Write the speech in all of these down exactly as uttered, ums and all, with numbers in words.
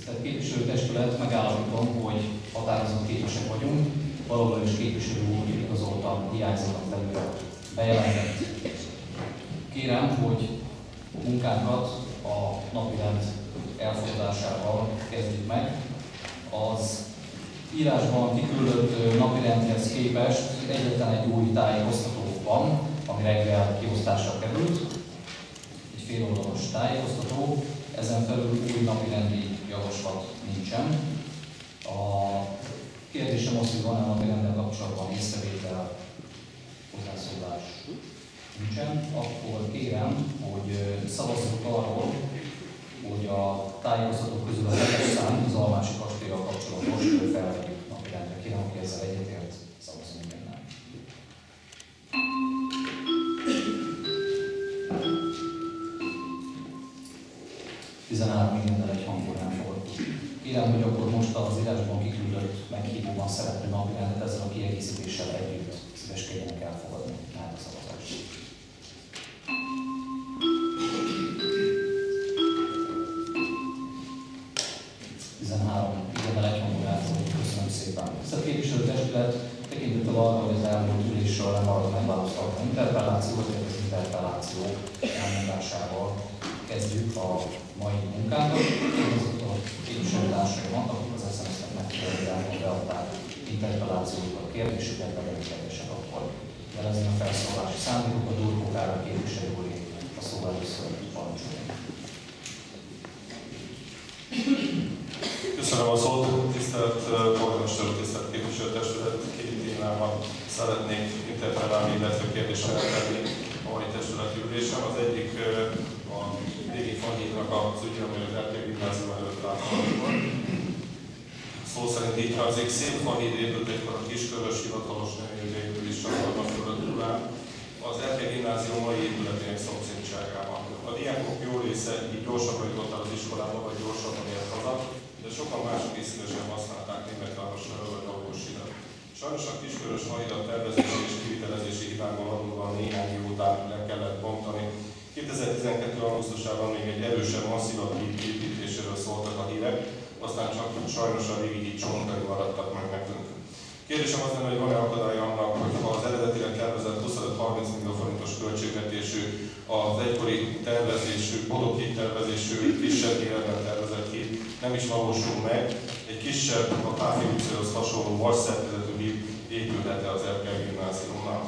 Tisztelt Képviselőtestület, megállapítom, hogy határozott képesek vagyunk, valóban is képviselő úr igazolta hiányzónak levőre bejelentett. Kérem, hogy munkánkat a napirend elfogadásával kezdjük meg. Az írásban kiküldött napirendhez képest egyetlen egy új tájékoztató van, ami reggel kiosztásra került. Egy féloldalas tájékoztató, ezen felül új napirendi javaslat nincsen. A kérdésem az, hogy van-e a napirenddel kapcsolatban észrevétel, hozzászólás nincsen, akkor kérem, hogy szavazzunk arról, hogy a tájékoztatók közül a hetes szám, az Almási kastélyral kapcsolatos felvegyük napirendre. Kérem, aki ezzel egyetért, szavazzunk innen. tizenhárom igennel egy hangon elfogadtuk. Kérem, hogy akkor most az írásban kiküldött meghívóban szereplő napirendet ezzel a kiegészítéssel együtt szíveskedjenek elfogadni. Hát a szavazás. tizenhárom igennel egy hangon elfogadtuk. Köszönöm szépen. Tisztelt Képviselőtestület, tekintettel arra, hogy az elmúlt ülésről nem maradt megválasztható interpelláció, vagy az interpelláció elmondásával kezdjük a mai munkánkat. Azok a képviselőtársaimat, akik az es em es-nek megfelelően beadták interpellációkat, kérdésüket, legyenek akkor jelezni a felszólalási szándékokat. Durkó Károly képviselő úr a szó először parancsoljon. Köszönöm a szót, tisztelt polgármester, tisztelt képviselőtestület. Két témában szeretnék interpellálni, illetve kérdéssel tenni a mai testületi ülésen. Az egyik a régi Fanhídnak az ügye, amely az Erkély Gimnázium előtt látható. Szó szerint így hangzik, szép Fanhíd épült egykor a Kiskörös hivatalos nevű végül is Csatorna fölöttúrán, az Erkély Gimnázium mai épületének szomszédságában. A diákok jó része így gyorsabban jutott el az iskolába, vagy gyorsabban ért haza, de sokan mások is szívesen használták Németváros vagy Alkoshidat. Sajnos a Kiskörös Fanhídat tervezési és kivitelezési hibákból adódóan néhány év után le kellett bontani. kétezer-tizenkettő. augusztusában még egy erősebb, masszívabb híd építéséről szóltak a hírek, aztán csak sajnos a régi híd csontai maradtak meg nekünk. Kérdésem az lenne, hogy van-e akadálya annak, hogy ha az eredetileg tervezett huszonöt-harminc millió forintos költségvetésű, az egykori tervezésű, bodokhíd tervezésű, kisebb életben tervezett híd nem is valósul meg, egy kisebb, a Páfi utcához hasonló vasszerkezetű híd épülhet-e az Erkély Gimnáziumnál?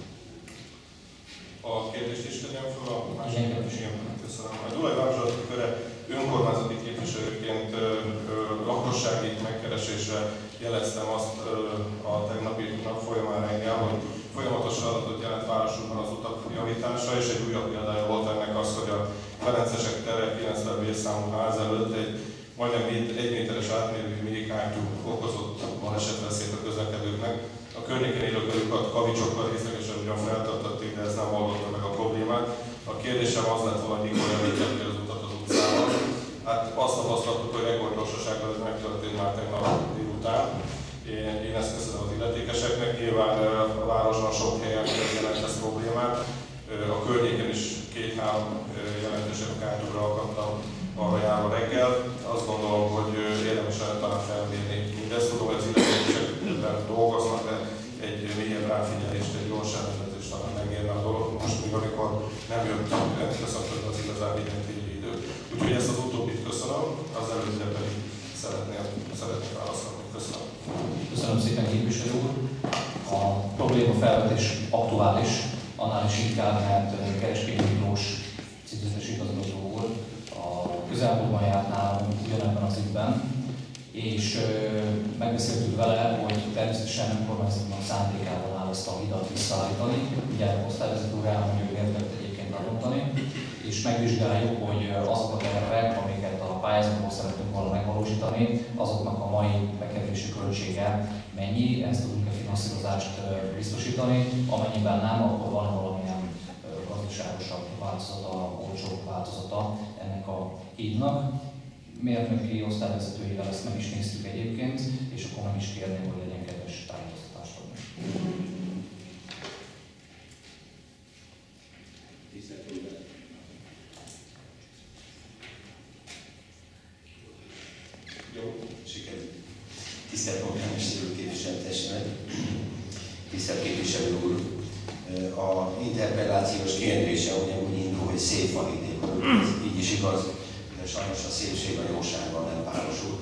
A kérdést is tegyem fel a másik kérdésében. Köszönöm. A Gyulai Városliget köre önkormányzati képviselőként ö, ö, lakossági megkeresésre jeleztem azt ö, a tegnapi nap folyamán reggel, hogy folyamatos feladatot jelent városunkban az utak javítása, és egy újabb példája volt ennek az, hogy a Ferencesek tere kilencven bé számú ház előtt egy majdnem egy méteres átmérőjű mélykátyú okozott balesetveszélyt a közlekedőknek. A környéken élők előkat kavicsokkal részlegesen ugyan feltartotték, de ez nem oldotta meg a problémát. A kérdésem az lett volna, hogy mikor említették az utat az utcával. Hát azt tapasztaltuk, hogy rekordgyorsasággal ez megtörtént már tegnap délután. Én, én ezt köszönöm az illetékeseknek. Nyilván a városban sok helyen jelent ez problémát. A környéken is két-három jelentősebb kátyúra akadtam arra járva reggel. Azt gondolom, hogy érdemes lenne talán felmérni mindezt. Tudom, hogy az illetékesekben dolgoznak, de egy mélyebb ráfigyelést, egy gyors ellenőrzést talán megérne a dolog. Most még amikor nem jött, köszöntöm az igazán mindenki idő. Úgyhogy ezt az utóbbit köszönöm, az előzőre pedig szeretném, szeretném válaszolni. Köszönöm. Köszönöm szépen, képviselő úr. A probléma felvetés aktuális, annál is inkább, mert Kereskényi Miklós cégvezetési igazgató úr a közelmúltban járt nálunk ugyanebben az ügyben, és ö, megbeszéltük vele, hogy természetesen önkormányzatnak szándékával áll ezt a hidat visszaállítani. Ugye a osztályvezető úr elmondja, hogy miért kellett egyébként megmondani, és megvizsgáljuk, hogy azok a tervek, amiket a pályázatból szeretnénk volna megvalósítani, azoknak a mai bekerülési költsége mennyi, ezt tudunk-e finanszírozást biztosítani, amennyiben nem, akkor van valamilyen gazdaságosabb változata, olcsóbb változata ennek a hídnak. Mérnöki osztályvezetőivel ezt meg is néztük egyébként, és akkor meg is kérném, hogy legyen kedves tájékoztatást adni. Jó. Sikerült. Tisztelt polgármester úr, képviselőtestület, tisztelt képviselő úr, a interpellációs kérdése ugyanúgy indul, hogy szép favidékon, így is igaz, de sajnos a szépség a jósággal nem párosul.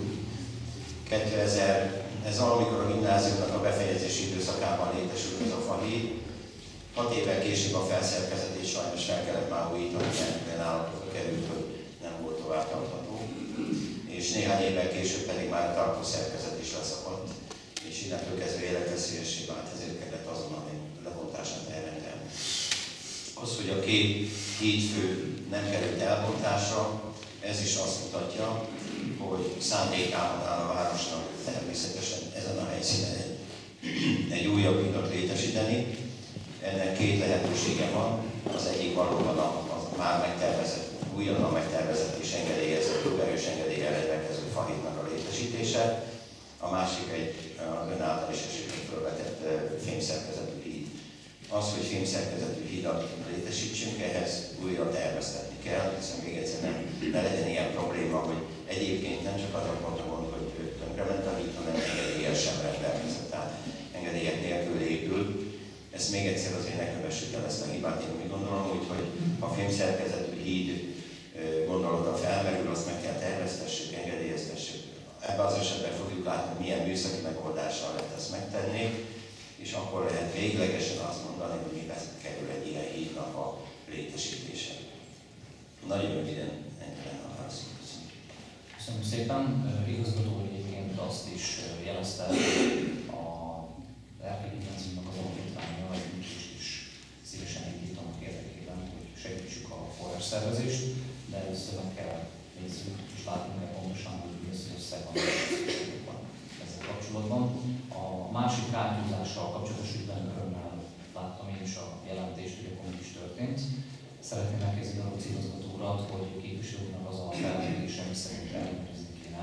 kétezer, ez amikor a gimnáziumnak a befejezési időszakában létesült ez a fahíd, hat évvel később a felszerkezetét sajnos fel kellett már újítani, mert olyan állapotba került, hogy nem volt tovább tartható. És néhány évvel később pedig már a tartószerkezet is leszakadt, és innentől kezdve életveszélyessé vált, ezért kellett azonnal lebontását elrendelni. Az, hogy a két hídfő nem került elbontásra, ez is azt mutatja, hogy szándékában áll a városnak természetesen ezen a helyszínen egy, egy újabb hidat létesíteni. Ennek két lehetősége van. Az egyik valóban a, a már megtervezett, újonnan megtervezett és engedélyezett, erős engedéllyel rendelkező fahídnak a létesítése. A másik egy az ön által is esetleg felvetett fémszerkezetű híd. Az, hogy fémszerkezetű hídat létesítsünk, ehhez újra terveztetni kell, hiszen még egyszer nem, ne legyen ilyen probléma, hogy egyébként nem csak az a pont a gond, hogy tönkrement a híd, hanem engedéllyel sem rendelkezett, tehát engedélyek nélkül épül. Ezt még egyszer azért ne kövessük el ezt a hibát, én úgy gondolom, úgyhogy a fémszerkezetű híd gondolata felmerül, azt meg kell terveztessük, engedélyeztessük. Ebben az esetben fogjuk látni, milyen műszaki megoldással lehet ezt megtenni, és akkor lehet véglegesen azt mondani, hogy mibe kerül egy ilyen hídnak a létesítése. Nagyon röviden ennyi lenne a válaszom. Köszönöm szépen. Igazgató egyébként azt is jelezte a Erkel gimnáziumnak az alapítványa, hogy is szívesen indítanak érdekében, hogy segítsük a forrásszervezést, de először meg kell nézzük, és látunk meg pontosan, hogy mi az összeg van ezzel kapcsolatban. A másik kártyúzással kapcsolatos ügyben örömmel láttam én is a jelentést, hogy akkor is történt. Szeretném megkérdezni a igazgató urat, hogy képviselőknek az a felvetése, ami szerint ellenőrizni kéne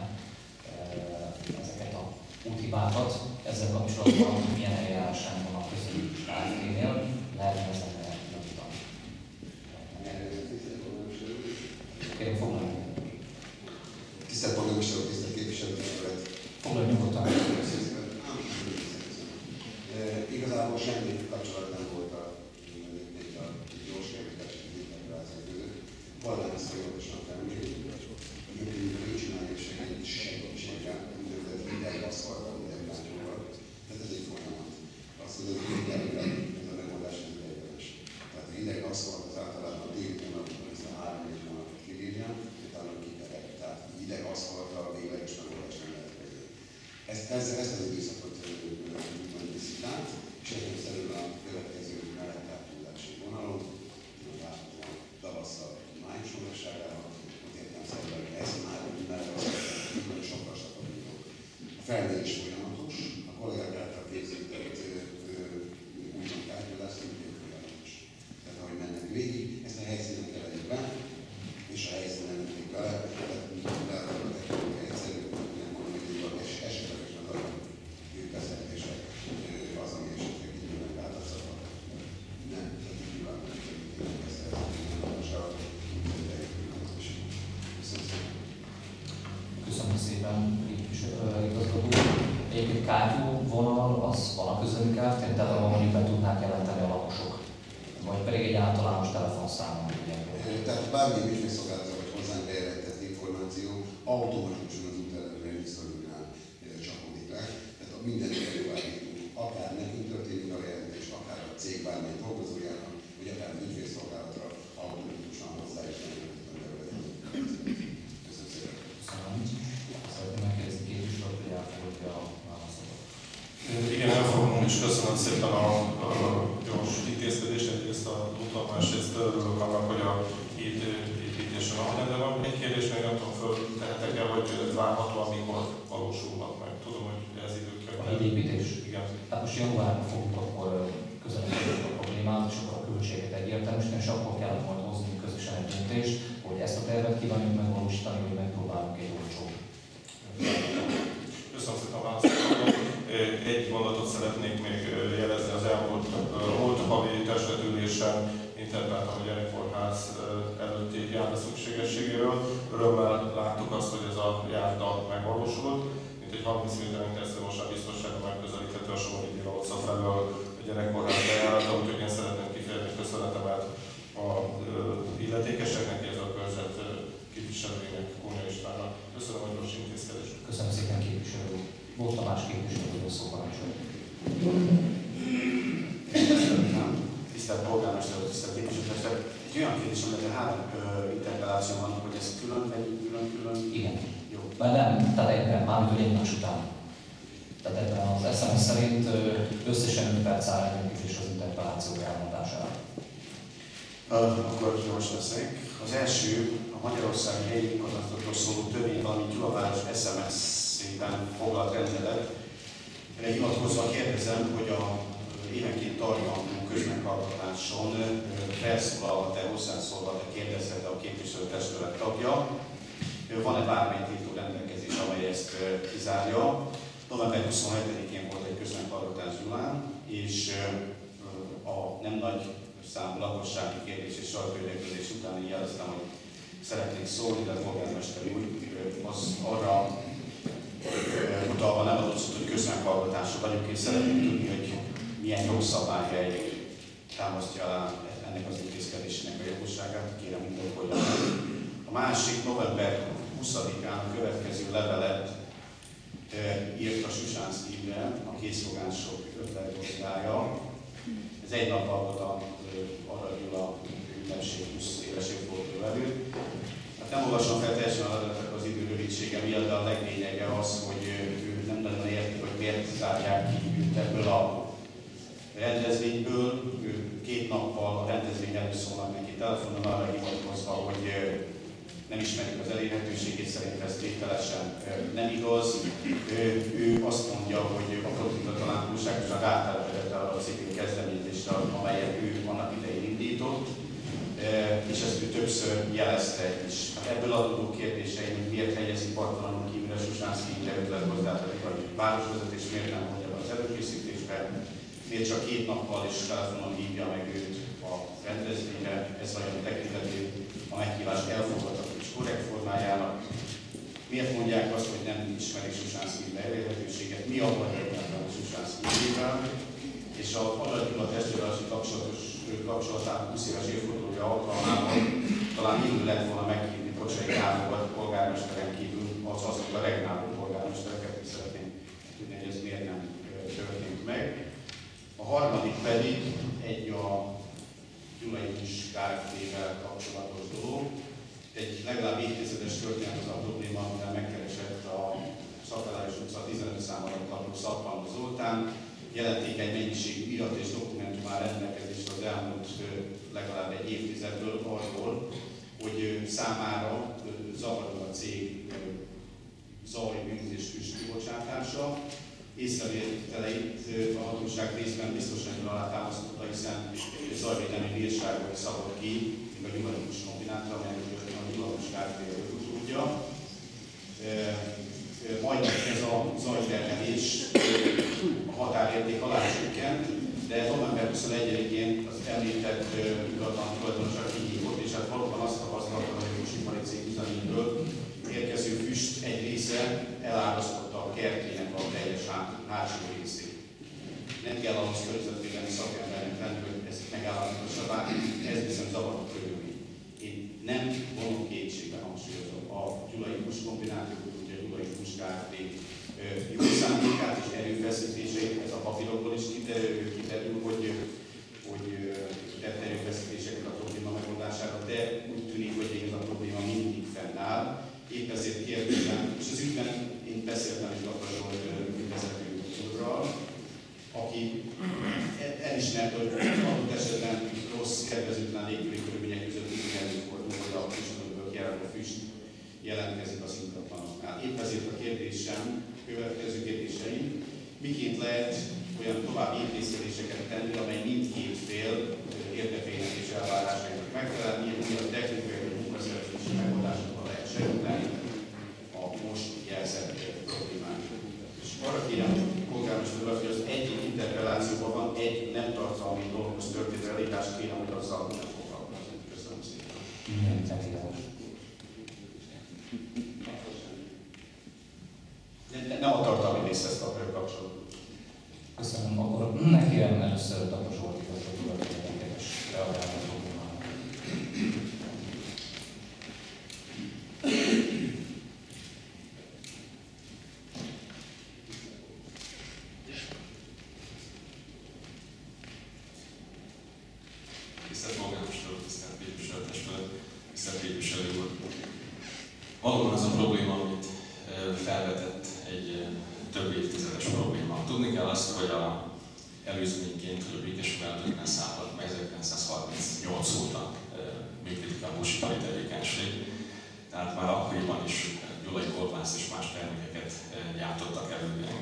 ezeket a úthibákat. Ezzel kapcsolatban milyen eljárásán van a közös á ef té-nél, lehetne ezekre javítani. Kérem, foglalni. Tisztelt polgármester úr, tisztelt képviselőtestület! Foglalj nyugodtan. Igazából semmi kapcsolat nem volt a gyors kérdések és integráció között. Valami folyamatosan felmerül, hogy nincs csinálni segítségre, úgynevezett hideg aszfalttal, hideg láncsóval. Tehát ez egy folyamat. Azt mondod, hogy ez a megoldás nem ideiglenes. Tehát a hideg aszfalt az általában a déli hónapban, ezt a három-négy hónapot kibírja, utána kipereg. Tehát hideg aszfalttal a végleges megoldás nem lehet kezdeni. Ezt, ezt, ezt az időszakot úgymond viszik át, és ezen szerül a következő mellettátúzási vonalon, láthatóan tavasszal május magasságára, ott értelemszerűen ez már mellett sokkal stabilizálók. A felmérés folyamatos, a kollégák által készített úgymond tárgyalás szintén folyamatos. Tehát ahogy mennek végig, ezt a helyszínen keverik be, és a helyszínen nem mennek bele, tehát a technikai egyszerű, nem mondom, hogy egy esetlegesen az beszélgetések az, ami esetleg így jönnek változtatnak. Nem, tehát így nyilván nem tudjuk beszélgetni, Köszönöm szépen, igazgató. Egyébként kártyú vonal, az van a közöttünk eltén, tehát abban mondjuk be tudnák jelenteni a lakosok, vagy pedig egy általános telefonszámon. Tehát bármilyen ügyfélszolgálatra vagy hozzánk bejelentett információ automatikusan az útlevelre visszaadnál csapódik le. Tehát minden előállítunk, akár nekünk történik a bejelentés, akár a cég bármilyen dolgozójának, vagy akár az ügyfélszolgálatra automatikusan hozzá is bejelentett a területet. Köszönöm szépen. Köszönöm. Szeretném megkérdezni képviselőt, hogy elfogadja a válaszokat. Igen, elfogadom, és köszönöm szépen a, a gyors intézkedést, egyrészt a úton, másrészt örülök annak, hogy a híd építése napján, de van egy kérdés, még nem tudom, föltehetek el, hogy várható, amikor valósulnak meg. Tudom, hogy ez időkkel. A hídépítés? Igen. Hát most januárban fogunk akkor közelíteni a problémát, és akkor a költséget egyértelműsíteni, és akkor kellett majd hozni közösen egy döntést, hogy ezt a tervet kívánjuk megvalósítani, hogy megpróbálunk egy olcsó. Köszönöm szépen a válaszokat. Egy mondatot szeretnék még jelezni az elmúlt múlt havi testületülésen interpretáltam a gyerekkórház előtti járda szükségességéről. Örömmel láttuk azt, hogy ez a járda megvalósult, mint egy harminc méteren keresztül most már biztonságban megközelíthető a Somogyi Béla utca felől a gyerekkórház bejárata, úgyhogy én szeretném kifejezni köszönetemet az illetékeseknek, ez a körzet képviselőjének, Kónya Istvánnak. Köszönöm, hogy most intézkedés. Köszönöm szépen, képviselő. Volt Tamás képviselő, hogy a szó parancsolja. Tisztelt polgármester, tisztelt képviselőmester. Egy olyan kérdés, amelyben három interpelláció van, hogy ez külön, vagy külön-külön? Igen. Jó. Mert nem, tehát egyben, mármint hogy egymás után. Tehát ebben az es em es szerint összesen öt perc áll rendelkezésre az interpelláció elmondására. Akkor gyors leszek. Az első a Magyarországi helyi önkormányzatokról szóló törvény, valamint Gyulaváros es em es-ében foglalt rendelet. Erre hivatkozva kérdezem, hogy a évenként tartalmú közmeghallgatáson felszólalhat-e, hozzászólhat-e, kérdezhet-e a képviselőtestület tagja. Van-e bármely tiltó rendelkezés, amely ezt kizárja? november huszonhetedikén volt egy közmeghallgatás Gyulán, és a nem nagy számú lakossági kérdés és sajtóérdeklődés után így jeleztem, hogy szeretnék szólni, de a polgármester úr az arra utalva nem adott szót, hogy közmeghallgatásra vagyunk, és szeretnék tudni, hogy milyen jogszabályhely támasztja alá ennek az intézkedésnek a jogosságát, kérem indokoljon. A másik november huszadikán a következő levelet e, írt a Susánszky Imre, a készfogások ötletgazdája. Ez egy nappal volt a Arra Gyula ünnepség húsz éves évforduló előtt. Hát nem olvasom fel teljesen a levelet az idő rövidsége miatt, de a leglényege az, hogy ő nem nagyon érti, hogy miért zárják ki őt ebből a rendezvényből. Ő két nappal a rendezvény előtt szólnak neki telefonon arra hivatkozva, hogy nem ismerik az elérhetőségét, szerint ez tételesen nem igaz. Ő azt mondja, hogy a politika talán túlságosan rátelepedett arra a civil kezdeményezésre, amelyet ő annak idején indított, és ezt ő többször jelezte is. Hát ebből adódó kérdéseim, hogy miért helyezik partalanul kívül a Susánszky Imre ötletgazdát, vagy városvezetés miért nem mondja be az előkészítésbe, miért csak két nappal és telefonon hívja meg őt a rendezvényre, ez vajon tekintető a meghívást elfogadható és korrekt formájának. Miért mondják azt, hogy nem ismerik Susánszky Imre elérhetőséget, mi abban egyáltalán a Susánszky Imrével, és a Arra Gyula testvérelási kapcsolatos kapcsolatának húsz éves évfordulója alkalmával talán indul lett volna meghívni Bocsai Gábort polgármesteren kívül, az azok a regnáló polgármestereket, és szeretném tudni, hogy ez miért nem történt meg. A harmadik pedig egy a Gyulai Hús Kft-vel kapcsolatos dolog. Egy legalább évtizedes történet az a probléma, amivel megkeresett a Szakállás utca tizenöt szám alatt lakó Szappanó Zoltán. Jelenték egy mennyiségű irat és dokumentum áll rendelkezésre az elmúlt legalább egy évtizedből arról, hogy számára zavaró a cég zaj, bűn és füst kibocsátása. Észrevételeit a hatóság részben biztosan alátámasztotta, hiszen zajvédelmi bírságot szabott ki, még a Gyulai Hús kombinátra, amelynek a Gyulai Hús Kft. Tudja. Majd ez a zajterhelés a határérték alá csökkent, de november huszonegyedikén az említett ingatlan tulajdonosa kihívott, és hát valóban azt tapasztalta, hogy a húsipari cég üzeméből érkező füst egy része elárasztotta a kertének a teljes hátsó részét. Nem kell ahhoz környezetvédelmi szakembernek lenni, hogy ezt megállapítassa bár, ez viszont zavaró körülmény. Én nem vonom kétségbe, hangsúlyozom a Gyulai Hús kombinációt, a Gyulai Hús Kft. Jó szándékát és erőfeszítéseit, ez a papírokból is kiderül, kiderül hogy, hogy tett erőfeszítéseket a probléma megoldására, de úgy tűnik, hogy ez a probléma mindig fennáll. Épp ezért kérdezem, és az ügyben én beszéltem is Lakatos Zsolt vezető úrral, aki elismert, hogy adott esetben rossz, kedvezőtlen légköri körülmények között mindig előfordul, hogy a füstből kiálló füst jelentkezik az ingatlanoknál. Épp ezért a kérdésem, következő kérdéseim, miként lehet olyan további intézkedéseket tenni, amely mindkét fél érdekeinek és elvárásainak megfelel, milyen újabb technikai vagy munkaszervezési megoldásokkal lehet segíteni a most jelzett problémák. És arra kérem a polgármester urat, hogy az egyik interpellációban van egy nem tartalmi dologhoz történő elégás, kérem, hogy azzal nem foglalkozni. Köszönöm szépen. nem a tartalmi részhez kapcsolatban. Köszönöm, akkor ne kérem először Tapa Zsolt igazgatóval, hogy érdekes reagálni a problémára. Tisztelt Polgármester úr, tisztelt képviselőtestület, tisztelt képviselő úr! Valóban az a probléma, amit felvetett, egy több évtizedes probléma. Tudni kell azt, hogy a előzményként, hogy a békességben szállhat meg ezerkilencszázharmincnyolc óta működik a húsipari tevékenység. Tehát már akkoriban is gyulai kolbász és más termékeket gyártottak elő.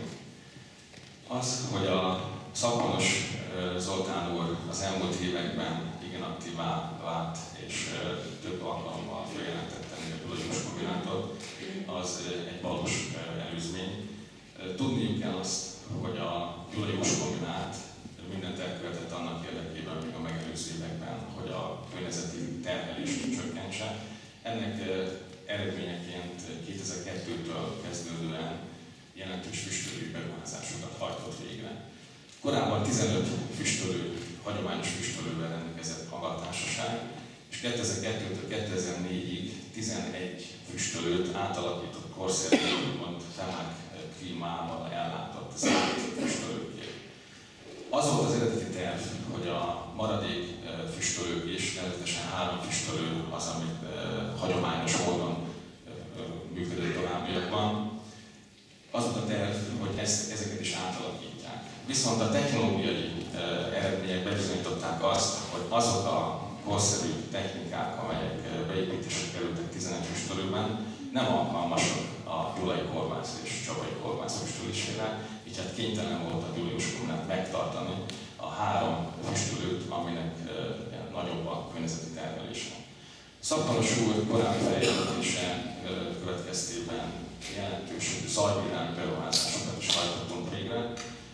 Az, hogy a Szappanos Zoltán úr az elmúlt években igen aktívá vált és több alkalommal feljelentette a gyulai húskombinátot, az egy valós előzmény. Tudniuk kell azt, hogy a gyulai húskombinát mindent elkövetett annak érdekében, még a megelőző években, hogy a környezeti terhelést csökkentse. Ennek eredményeként kétezer-kettőtől kezdődően jelentős füstölő beruházásokat hajtott végre. Korábban tizenöt füstölő, hagyományos füstölővel rendelkezett maga a társaság, és kétezer-kettőtől kétezer-négyig tizenegy füstölőt átalakított korszerű, úgymond Femák klímával ellátott az füstölőkért. Az volt az eredeti terv, hogy a maradék füstölők is, nevezetesen három füstölő az, amit hagyományos módon működött továbbiakban. Az volt a terv, hogy ezt, ezeket is átalakítják. Viszont a technológiai eredmények bebizonyították azt, hogy azok a korszerű technikák, amelyek beépítésre kerültek tizenegy füstölőben, nem alkalmasak a gyulai kolbász és csabai kolbász füstölésére, így hát kénytelen volt a gyulai húskombinát megtartani a három füstölőt, aminek nagyobb a környezeti terhelése. Szappanos úr korábbi feljelentése következtében jelentős zajvédelmi beruházásokat is hajtottunk végre.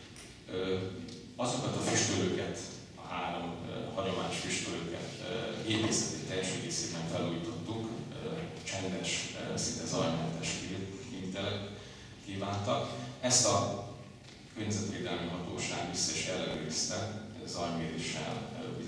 Azokat a füstölőket, a három hagyományos füstölőket épészeti teljes egészében felújítottuk, csendes, szinte zajmentes kivitelek kívántak. Ezt a környezetvédelmi hatóság vissza is ellenőrizte, zajméréssel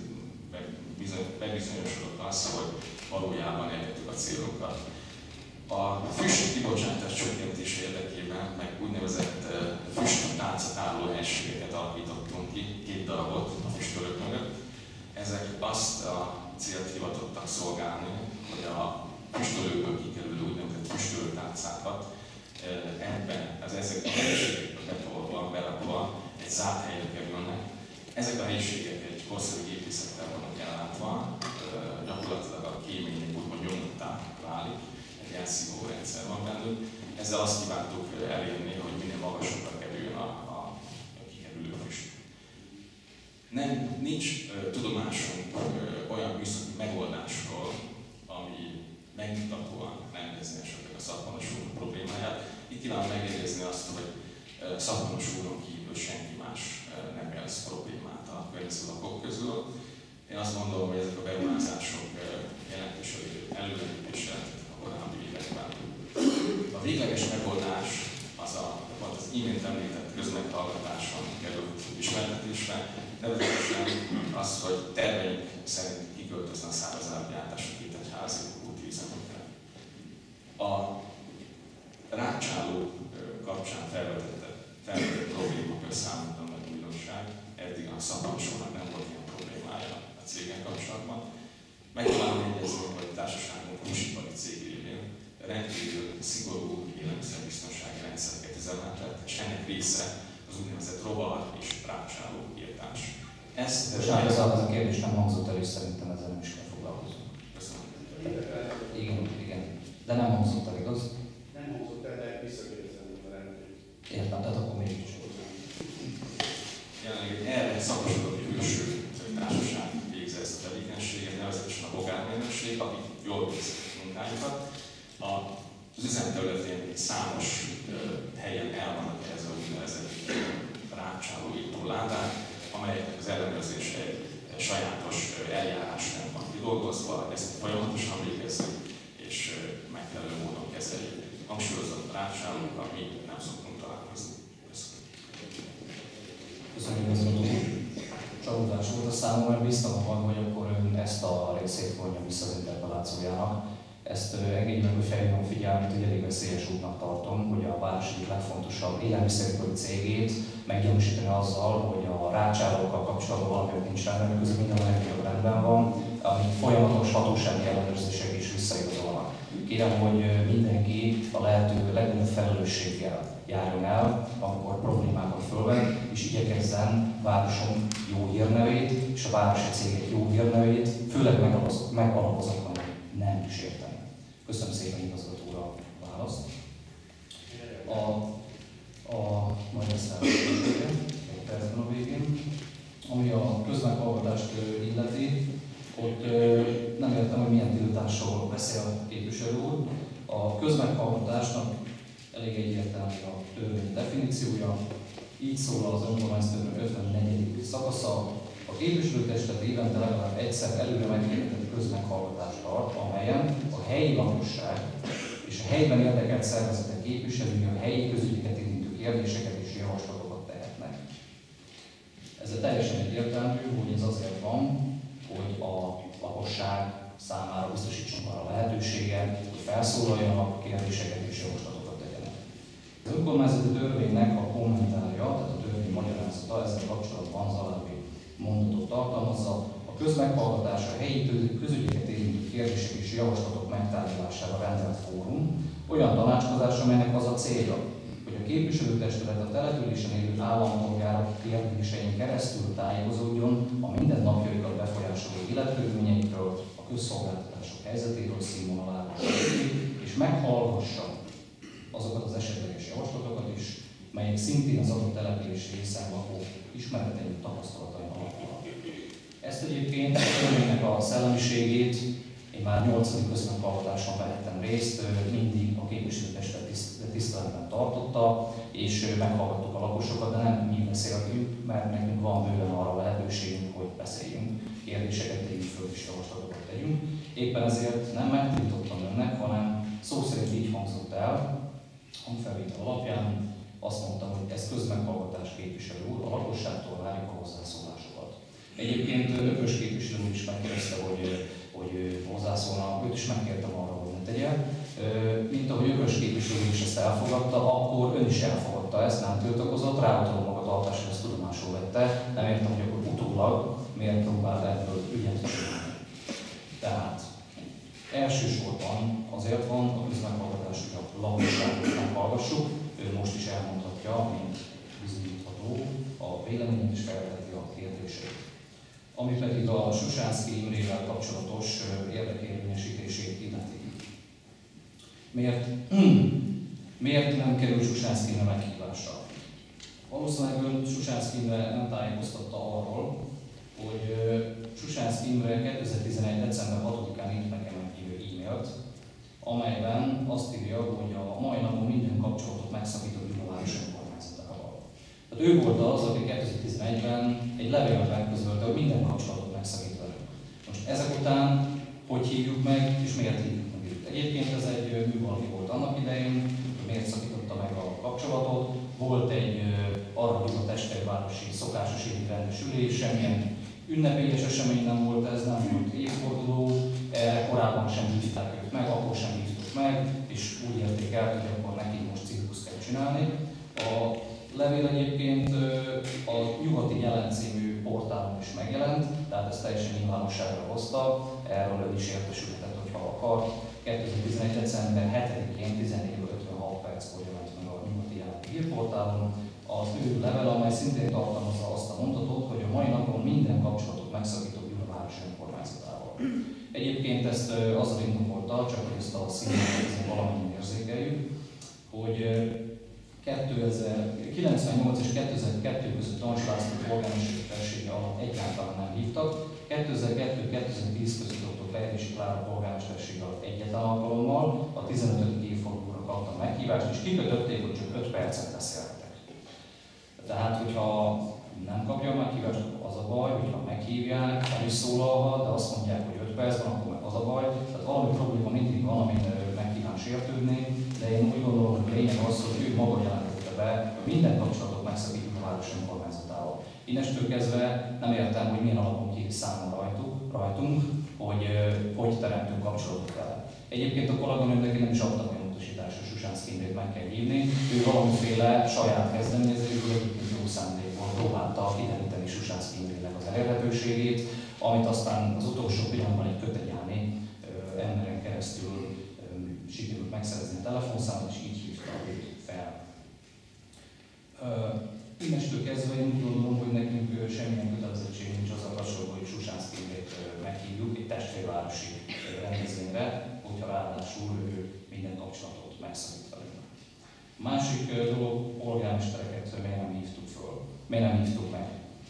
bebizonyosodott az, hogy valójában elértük a célunkat. A füst kibocsátás csökkentés érdekében meg úgynevezett füst táncatároló helységeket alapítottunk ki, két darabot a füstölők mögött. Ezek azt a célt hivatottak szolgálni, hogy a füstölőkből kikerülő úgynevezett füstölőtálcákat ebben az ezek a helyiségekbe betolva, berakva egy zárt helyre kerülnek. Ezek a helyiségek egy korszerű gépészettel vannak ellátva, gyakorlatilag a kémények úgymond nyomottá válik, egy elszívó rendszer van bennük. Ezzel azt kívántuk elérni, hogy minél magasabbra kerüljön a, a, a kikerülő füst. Nem, nincs uh, tudomásunk uh, olyan műszaki megoldásról, ami megmutatóan rendezni esetleg a Szappanos úr problémáját. Itt kívánom megjegyezni azt, hogy uh, Szappanos úron kívül senki más uh, nem jelez problémát a környező lakók közül. Én azt mondom, hogy ezek a beruházások uh, jelentős előrelépéssel a korábbi években. A végleges megoldás az a, az imént említett közmeghallgatáson került ismertetésre, nevezetesen az, hogy terveink szerint kiköltözne a szárazárgyártás a Kétegyházi úti üzemekre. A rákcsáló kapcsán felvetett, felvetett problémakör számítani nagy újdonság. Eddig a Szappanosnak nem volt ilyen problémája a cégen kapcsolatban. Meg kívánom jegyezni, hogy a társaságunk húsipari cég révén rendkívül szigorú élelmiszerbiztonsági rendszereket üzemeltet, és ennek része az úgynevezett rovar és rákcsáló írtás. Ezt Bocsánat, ez a kérdés nem hangzott el, és szerintem ezzel nem is kell foglalkozunk. Köszönöm. Igen, igen. De nem hangzott el, igaz? Nem hangzott el, de visszakérdezem a rendőrt. Értem, tehát akkor mégis. Jelenleg egy erre szakosodott külső társaság végzi ezt a tevékenységet, nevezetesen a bogármérnökség, akik jól végzik munkájukat. Az üzemterületén számos helyen el vannak helyezve úgynevezett rákcsáló írtóládák, amelyeknek az ellenőrzése egy sajátos eljárásrend van kidolgozva, ezt folyamatosan végezzük és megfelelő módon kezeljük. A hangsúlyozott rácsálunk, ami nem szoktunk találkozni. Köszönöm. Köszönjük az adó. Csalódás volt a számomra, mert bíztam abban, hogy akkor ön ezt a részét vonja vissza az interpellációjának. Ezt engedjük meg, hogy felhívom a figyelmet, hogy elég veszélyes útnak tartom, hogy a város egyik legfontosabb élelmiszeripari cégét meggyanúsítani azzal, hogy a rácsálókkal kapcsolatban valamiért nincs rendben, közben minden a legnagyobb rendben van, amit folyamatos hatósági ellenőrzések is visszaigazolnak. Kérem, hogy mindenki a lehető legnagyobb felelősséggel járjon el, amikor problémákat fölvet, és igyekezzen városunk jó hírnevét és a városi cégek jó hírnevét, főleg megalapozatlan nem is érteni. Köszönöm szépen igazgató úr a választ. A, a majd ezt elmondja, egy percben a végén. Ami a közmeghallgatást illeti, ott nem értem, hogy milyen tiltásról beszél a képviselő úr. A közmeghallgatásnak elég egyértelmű a törvény definíciója. Így szól az önkormányzati törvény ötvennegyedik szakasza. A képviselőtestet évente legalább egyszer előre meghirdetett közmeghallgatást tart, amelyen a helyi lakosság és a helyben érdekelt szervezetek képviselői a helyi közügyeket érintő kérdéseket és javaslatokat tehetnek. Ez teljesen egyértelmű, hogy ez azért van, hogy a lakosság számára biztosítson arra lehetőséget, hogy felszólaljanak, kérdéseket és javaslatokat tegyenek. Az önkormányzati törvénynek a kommentárja, tehát a törvény magyarázata ezzel kapcsolatban az alábbi mondatot tartalmazza. A közmeghallgatás a helyi közügyeket érintő kérdések és javaslatok megtárgyalására rendelt fórum, olyan tanácskozás, amelynek az a célja, hogy a képviselőtestület a településen élő állampolgárok kérdésein keresztül tájékozódjon a mindennapjaikat befolyásoló életkörülményeikről, a közszolgáltatások helyzetéről, színvonaláról, és meghallgassa azokat az esetleges javaslatokat is, melyek szintén az adott település részen lakó ismeretein, tapasztalatain alapulnak. Ezt egyébként a törvénynek a szellemiségét én már nyolcadik közmeghallgatáson vehettem részt, mindig a képviselőtestet tiszteletben tartotta, és meghallgattuk a lakosokat, de nem mi beszéltünk, mert nekünk van bőven arra lehetőségünk, hogy beszéljünk, kérdéseket tegyünk föl és javaslatokat tegyünk. Éppen ezért nem megtiltottam önnek, hanem szó szerint így hangzott el, hangfelvétel alapján azt mondtam, hogy ez közmeghallgatás képviselő úr, a lakosságtól várjuk a hozzászólásokat. Egyébként Ökös képviselő is megkérdezte, hogy, hogy hozzászólna, őt is megkértem arra, hogy ne tegye. Mint ahogy Ökös képviselő is ezt elfogadta, akkor ön is elfogadta ezt, nem tiltakozott, ráutaló magatartás, hogy ezt tudomásul vette. Nem értem, hogy akkor utólag miért próbált ebből ügyet csinálni. Tehát elsősorban azért van a közmeghallgatás, hogy a lakosságot meghallgassuk, ő most is elmondhatja, mint bizonyítható, a véleményét is felveti a kérdését. Ami pedig a Susánszky Imrével kapcsolatos érdekérvényesítését illeti. Miért, miért nem kerül Susánszky Imre meghívásra? Valószínűleg ön Susánszky Imre nem tájékoztatta arról, hogy Susánszky Imre kétezer-tizenegy. december hatodikán írt nekem egy e-mailt, amelyben azt írja, hogy a mai napon minden kapcsolatot megszakított Gyulaváros önkormányzatával. Tehát ő volt az, aki kétezer-tizenegyben egy levélben közölte, hogy minden kapcsolatot megszakít velünk. Most ezek után hogy hívjuk meg, és miért hívjuk meg őt? Egyébként ez egy művalami volt annak idején, hogy miért szakította meg a kapcsolatot. Volt egy arra a testvérvárosi szokásos évi rendesülés, semmilyen ünnepélyes esemény nem volt ez, nem volt évforduló, erre korábban sem hívták őt meg, akkor sem hívtuk meg, és úgy értékelt, hogy akkor neki most cirkuszt kell csinálni. A levél egyébként a Nyugati Jelen című portálon is megjelent, tehát ezt teljesen nyilvánosságra hozta, erről ön is értesülhetett, hogyha akart. kétezer-tizenegy. december hetedikén tizennégy óra ötvenhat perckor jelent meg a Nyugati Jelen hírportálon az ő level, amely szintén tartalmazza azt a mondatot, hogy a mai napon minden kapcsolatot megszakított Gyulaváros önkormányzatával. Egyébként ezt azzal indokolta, csak hogy ezt a színűt valamennyien érzékeljük, hogy kilencvennyolc és kétezer-kettő között Dancs László polgármesteri felsége alatt egyáltalán nem hívtak, kétezer-kettő kétezer-tíz között dr. Fejlési Klára polgármestersége alatt egyetlen alkalommal, a tizenötödik évfordulóra kaptam meghívást, és kikötötték, hogy csak öt percet beszélhetek. Tehát, hogyha nem kapja a meghívást, akkor az a baj, hogyha meghívják, nem is szólalhat, de azt mondják, hogy öt percben, akkor meg az a baj. Tehát valami probléma mindig van, amin meg kíván sértődni, de én úgy gondolom, hogy a lényeg az, hogy ő maga jelentette be, hogy minden kapcsolatot megszakítjuk a város önkormányzatával. Innestől kezdve nem értem, hogy milyen alapon kéri számon rajtuk, rajtunk, hogy hogy teremtünk kapcsolatot vele. Egyébként a kolléganőmnek nem is adtam olyan utasítást, hogy Susánszky Imrét meg kell hívni. Ő valamiféle saját kezdeményezésből egyébként jó szándékból próbálta kideríteni Susánszky Imrének az elérhetőségét, amit aztán az utolsó pillanatban egy Kötegyáni emberen keresztül sikerült megszerezni a telefonszámot, és így hívta őt fel. Innestől kezdve én úgy gondolom, hogy nekünk semmilyen kötelezettség nincs azzal kapcsolatban, hogy Susánszky Imrét meghívjuk egy testvérvárosi rendezvényre, hogyha ráadásul ő minden kapcsolatot megszakít velünk. Másik dolog, polgármestereket miért nem hívtuk föl, miért nem hívtuk meg.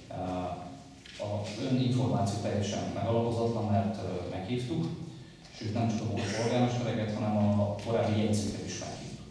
Az ön információ teljesen megalapozatlan, mert meghívtuk, sőt nem csak a volt polgármestereket, hanem a korábbi jegyzőket is meghívtuk.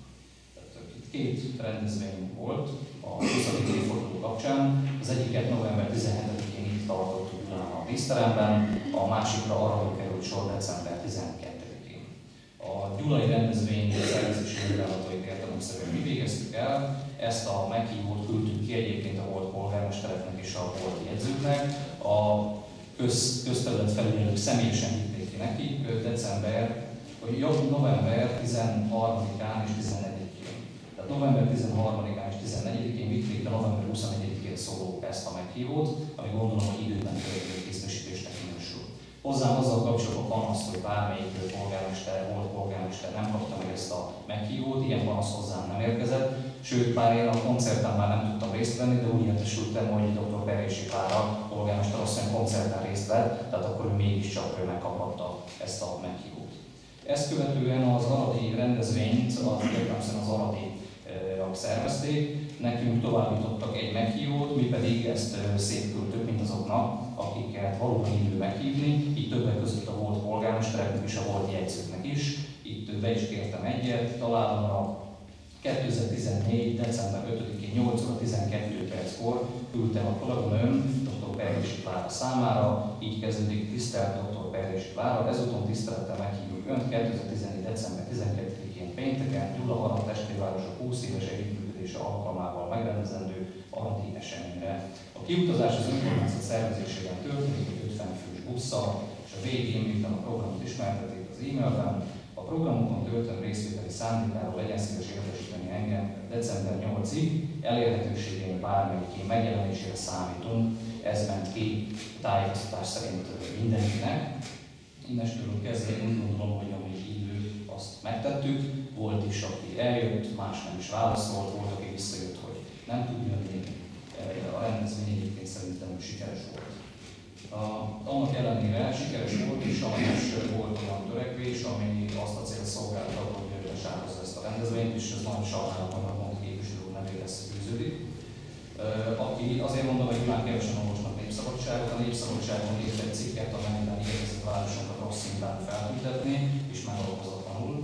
Két rendezvény volt a huszadik évforduló kapcsán, az egyiket november tizenhetedikén itt tartottuk a díszteremben, a másikra arra került sor december tizenkettedikén. A gyulai rendezvény szervezési munkálatait értelemszerűen mi végeztük el, ezt a meghívót küldtük ki egyébként a volt polgármestereknek és a volt jegyzőknek, a köz, közterület felügyelők személyesen hitték ki nekik december, vagy jobb november tizenharmadikán és tizennegyedikén. Tehát november tizenharmadikán és tizennegyedikén vitték, de november huszonegyedikén szóló ezt a meghívót, ami gondolom, hogy időben történő készítésnek minősül. Hozzám azzal kapcsolatban panasz, hogy bármelyik polgármester, volt polgármester nem kapta meg ezt a meghívót, ilyen panasz hozzám nem érkezett, sőt, bár én a koncerten már nem tudtam részt venni, de úgy értesültem, hogy doktor Perési Klára polgármester asszony koncerten részt vett, tehát akkor ő mégiscsak megkaphatta ezt a meghívót. Ezt követően az aradi rendezvényt, az értelemszerűen az aradi szervezték, nekünk továbbítottak egy meghívót, mi pedig ezt szétküldtük mindazoknak, akiket valóban illő meghívni, így többek között a volt polgármestereknek és a volt jegyzőknek is. Itt be is kértem egyet, talán a kétezer-tizennégy. december ötödikén nyolc óra tizenkét perckor küldtem a kolléganőm doktor Perési Klára számára, így kezdődik tisztelt doktor Perési Klára, ezúton tisztelettel meghívjuk Önt kétezer-tizennégy. december tizenkettedikén pénteken Gyula-Arad testvérvárosok húsz éves együttműködése alkalmával megrendezendő aradi eseményre. A kiutazás az önkormányzat szervezésében történik egy ötven fős busszal, és a végén, miután a programot ismertetik az e-mailben, a programokon töltött részvételi szándékáról legyen szíves értesíteni engem december nyolcadikáig, elérhetőségén bármelyikén megjelenésére számítunk, ez ment ki tájékoztatás szerint mindenkinek. Innestől kezdve úgy gondolom, hogy ami idő, azt megtettük, volt is, aki eljött, más nem is válaszolt, volt, aki visszajött, hogy nem tud jönni. A rendezvény egyébként szerintem sikeres volt. A, annak ellenére sikeres volt, és sajnos volt olyan törekvés, ami azt a célt szolgálta, hogy besározza ezt a rendezvényt, és ez nagyon sajnálatom, hogy a képviselő nevéhez fűződik. Aki azért mondom, hogy már kevesen olvasnak Népszabadságot, a Népszabadságon írt egy cikket, amelyben igyekezett városunkat rossz szinten feltüntetni, és megalapozatlanul.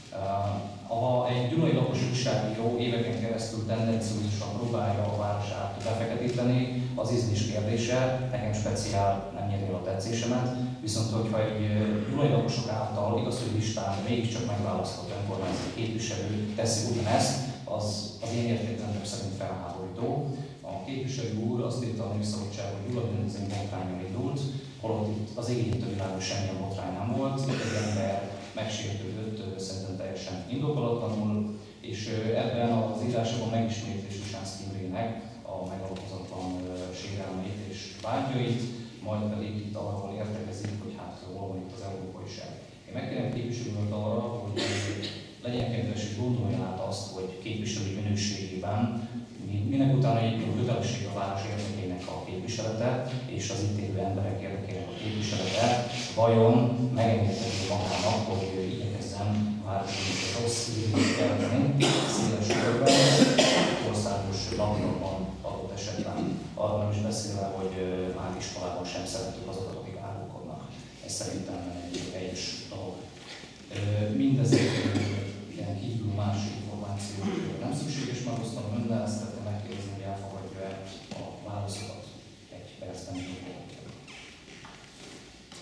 Ha egy gyulai lakos újságíró éveken keresztül tendenciózusan próbálja a városát befeketíteni, az ízlés kérdése, nekem speciál nem nyeri a tetszésemet, viszont hogyha egy gyulai lakosok által, igaz, hogy listán mégiscsak megválasztott önkormányzati képviselő teszi ugyanezt, az az én értékrendem szerint felháborító. A képviselő úr azt írta a Népszabadság, hogy gyulai rendezvény botrányon indult, holott itt az égítő világon semmilyen botrány nem volt, egy ember megsértődött, szerintem teljesen indokolatlanul, és ebben az írásában megismétli Susánszky Imrének a megalapozatlan sérelmeit és vágyait, majd pedig itt arról értekezik, hogy hát hol van itt az európaiság. Én megkérem képviselőt arra, hogy legyen kedves, és gondolja át azt, hogy képviselői minőségében minek utána egyébként kötelesség a város érdekének a képviselete és az itt élő emberek érdekének a képviselete, vajon megengedheti magának, hogy igyekezzen városi rossz hírét kelteni széles körben, országos lapokban adott esetben. Arra nem is beszélve, hogy már iskolában sem szeretjük azokat, akik árulkodnak. Ez szerintem egy helyes dolog. Mindezek ilyen kívül más információk nem szükséges, megosztanom önnel, szeretném megkérdezni, hogy elfogadja-e a válaszokat egy percben.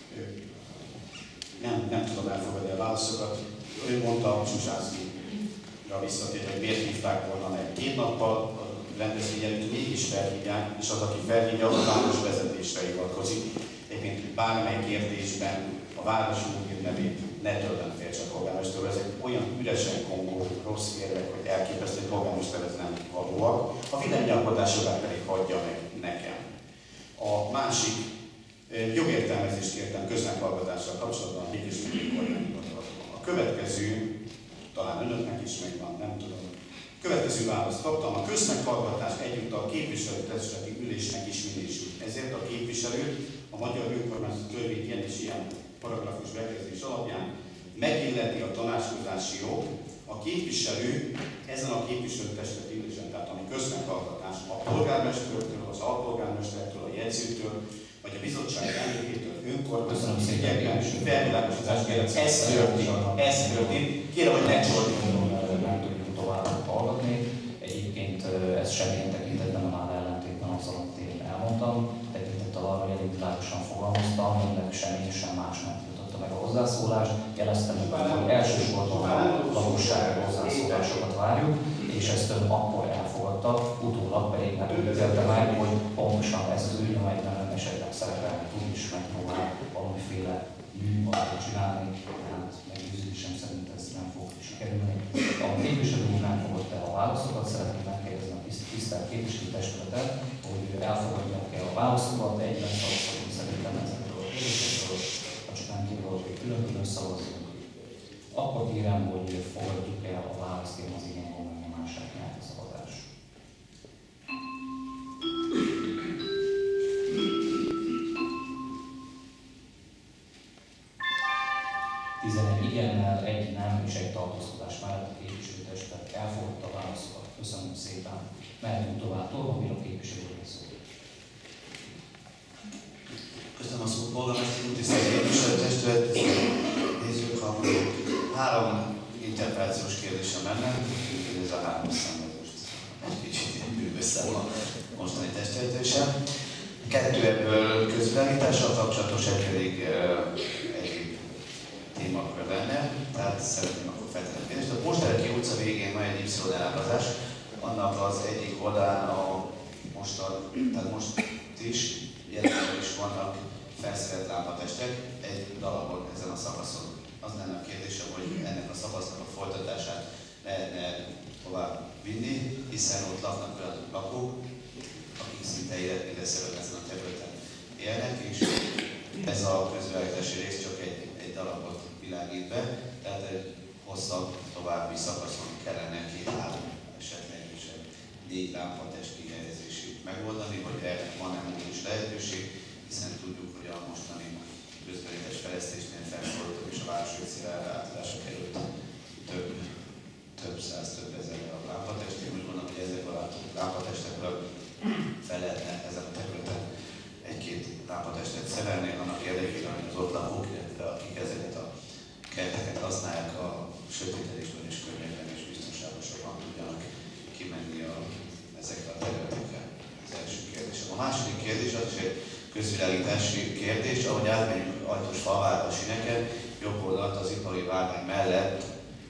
Nem, nem tudom elfogadni a válaszokat. Ő mondta Susánszky visszatért, hogy miért hívták volna meg. Két nappal a rendezvény előtt mégis felhívják, és az, aki felhívja, a város vezetésre hivatkozik. Egyébként bármely kérdésben a város úr nevét ne tőlem fél csak polgármester, ezek olyan üresen kongó rossz érvek, hogy elképesztő, hogy polgármester ez nem valóak. A véleményalkotás jogát pedig hagyja meg nekem. A másik jogértelmezést kértem közmeghallgatással kapcsolatban a képviselői kormányhivatalban. A következő, talán önöknek is megvan, nem tudom. Következő választ kaptam, a közmeghallgatás együtt a képviselőtestületi ülésnek is minősül. Ezért a képviselő a Magyar Önkormányzati Törvény ilyen és ilyen paragrafus bekezdés alapján megilleti a tanácskozási jog, a képviselő ezen a képviselőtestületi ülésen, tehát ami közmeghallgatás, a polgármestertől, az alpolgármestertől, a jegyzőtől, vagy a bizottság elnökétől, önkormányzati ügyekben, felvilágosítás kérem. Ez történt, ez történt. Kérem, hogy ne csordjon. Nem tudjuk tovább hallgatni. Egyébként ez semmilyen tekintetben nem áll ellentétben azzal, amit én elmondtam. Tekintettel arra, hogy elég világosan fogalmaztam, mindenki semmi sem más nem mutatta meg a hozzászólást. Jeleztem, hogy elsősorban a lakosság hozzászólásokat várjuk, és ezt ön akkor elfogadta, utólag pedig meg ítélte meg, hogy pontosan ez az ügy, amelyben ön esetleg szerepelni tud is megpróbál valamiféle művalatot csinálni, hát meggyőződésem szerint ez nem fog sikerülni. A képviselő úr nem fogadta el a válaszokat, szeretném megkérdezni a tisztelt képviselőtestületet, hogy elfogadják-e a válaszokat, egyben szavazhatunk szerintem ezekről a kérdésekről, ha csak nem kívül, hogy külön-külön szavazunk. Akkor kérem, hogy fogadjuk el a választ, kérem az igen gondolomását nyert a szavazás. tizenegy igennel, egy nem és egy tartózkodás mellett a képviselőtestület elfogadta a válaszokat. Köszönöm szépen. Mehetünk tovább. Torma Béla képviselőről szó. Köszönöm a szót, polgármester úr, tisztelt képviselőtestület, nézzük, ha három interpelációs kérdésem lenne, úgyhogy ez a három számot most egy kicsit bűvösszem a mostani testületősen. Kettő ebből közvilágítással kapcsolatos, egy pedig egy témakör lenne, tehát szeretném akkor feltenni a kérdést. A Posterki utca végén van egy Y elágazás, annak az egyik oldalán a mostan, tehát most is jelenleg is vannak felszerelt lámpatestek egy darabon ezen a szakaszon. Az lenne a kérdésem, hogy ennek a szakasznak a folytatását lehetne tovább vinni, hiszen ott laknak olyan lakók, akik szinte életményszerűen ezen a területen élnek, és ez a közvilágítási rész csak egy, egy darabot világít be, tehát egy hosszabb további szakaszon kellene két-három esetleg is egy négy lámpatest kihelyezését megoldani, hogy erre van-e is lehetőség, hiszen tudjuk, hogy a mostani közvilágítás fejlesztésnél felszólítok és a város részére átadásra került több, több száz, több ezer a lámpatest. Én úgy gondolom, hogy ezek a lámpatestekről fel lehetne ezen a területen egy-két lámpatestet szerelni, annak érdekében, hogy az ott lakók, illetve akik ezeket a kerteket használják a sötétedésben és környékben és biztonságosabban tudjanak kimenni a, ezekre a területekre. Az első kérdésem. A második kérdés az is egy közvilágítási kérdés, ahogy átmegyünk Ajtós falvára a sineken, jobb oldalt az ipari vágány mellett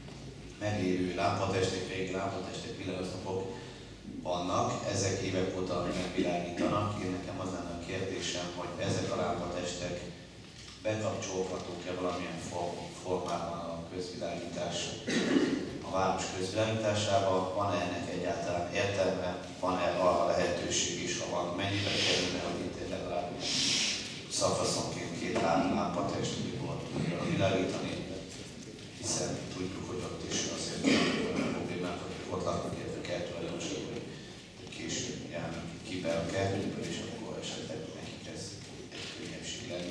meglévő lámpatestek, régi lámpatestek, villanyoszlopok vannak, ezek évek óta megvilágítanak. Én nekem az lenne a kérdésem, hogy ezek a lámpatestek bekapcsolhatók-e valamilyen formában a közvilágítás, a város közvilágításába, van-e ennek egyáltalán értelme, van-e arra lehetőség is, ha van, mennyibe kerülne, hogy itt legalább szakaszonként két-három lámpatestet volt tudja világítani, hiszen tudjuk, hogy ott is azért olyan problémák, hogy ott laknak, illetve kertulajdonosok, hogy később járnak ki be a kertből, és akkor esetleg nekik ez egy könnyebbség lenne.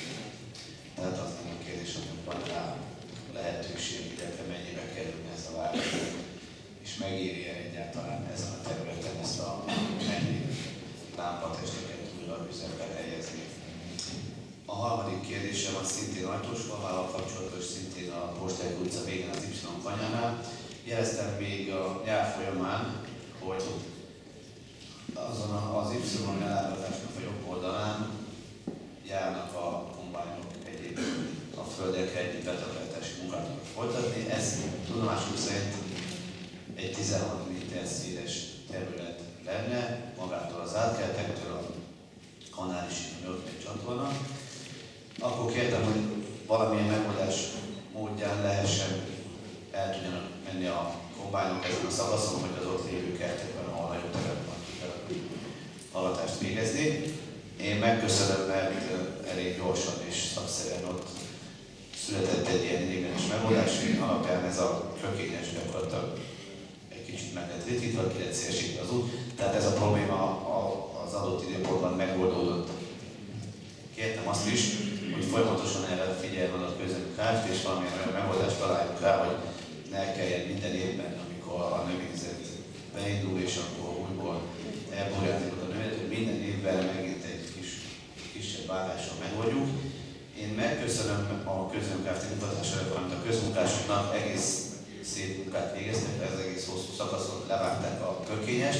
Tehát az nem a kérdés, hogy van rá lehetőség, illetve mennyibe kerülne ez a város, és megéri-e egyáltalán ezen a területen ezt a mennyi lámpatesteket újra üzembe helyezni. A harmadik kérdésem az szintén Ajtósfalvával kapcsolatos, szintén a Posterki utca végén az Y kanyánál. Jeleztem még a nyár folyamán, hogy azon az Y elágazásnak a jobb oldalán járnak a kombányok egyéb a földekre egyéb betakarítási munkátokat folytatni. Ez tudomásuk szerint egy tizenhat méter széles terület lenne, magától az átkeltektől a kanál is, ami ott egy csatorna. Akkor kértem, hogy valamilyen megoldás módján lehessen el tudjanak menni a kombányok ezen a szakaszon, hogy az ott lévő kertekben, ahol nagyobb területben tudjanak hallgatást végezni. Én megköszönöm, mert elég gyorsan és szakszerűen ott született egy ilyen ideiglenes megoldás, hogy alapján ez a kökényes gyakorlatilag egy kicsit meg lett ritkítva, ki lett szélesítve az út, tehát ez a probléma az adott időpontban megoldódott. Kértem azt is, hogy folyamatosan erre figyeljen a közönök Kft. És valamilyen olyan megoldást találjuk rá, hogy ne kelljen minden évben, amikor a növényzet beindul, és akkor újból elbolyázik a növényt, hogy minden évben megint egy kis, kisebb vágással megoldjuk. Én megköszönöm a közönök Kft. Munkatársának, valamint a közmunkásoknak, egész szép munkát végeztek, ez egész hosszú szakaszon levágták a kökényest.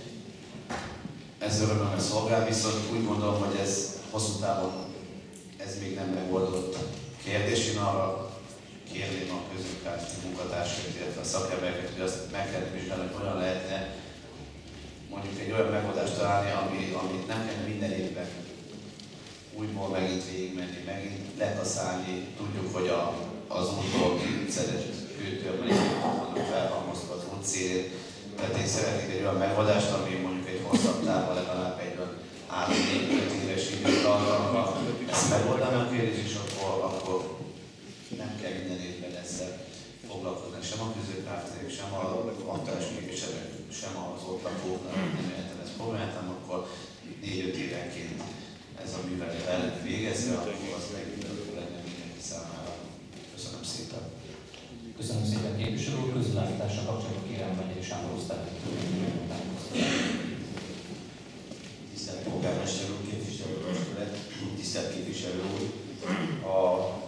Ez örömmel szolgál, viszont úgy gondolom, hogy ez hosszú távon ez még nem megoldott kérdés. Én arra kérném a közönök Kft. Munkatársakat, illetve a szakembereket, hogy azt meg kell vizsgálni, hogy hogyan lehetne mondjuk egy olyan megoldást találni, ami, amit nem kell minden évben újból megint végigmenni, megint lekaszálni. Tudjuk, hogy a, az útból szedett hűtőmegyek vannak felhalmozva az út szélén. Tehát én szeretnék egy olyan megoldást, ami mondjuk egy hosszabb távon legalább egy olyan három-négy-öt éves időtartamra ezt megoldaná a kérdés, és akkor, akkor nem kell minden évben ezzel foglalkozni, sem a közönök Kft., sem a aktuális képviselők, sem az ott lakóknak, nem értem ezt problémát, hanem akkor négy-öt évenként ez a művelet el lenne végezve, akkor az megművelő lenne mindenki számára. Köszönöm szépen. Köszönöm szépen, képviselő úr. Közvilágítással kapcsolatban kérem Megyeri Sándor osztályvezetőt. Tisztelt polgármester úr, képviselőtestület, tisztelt képviselő úr. A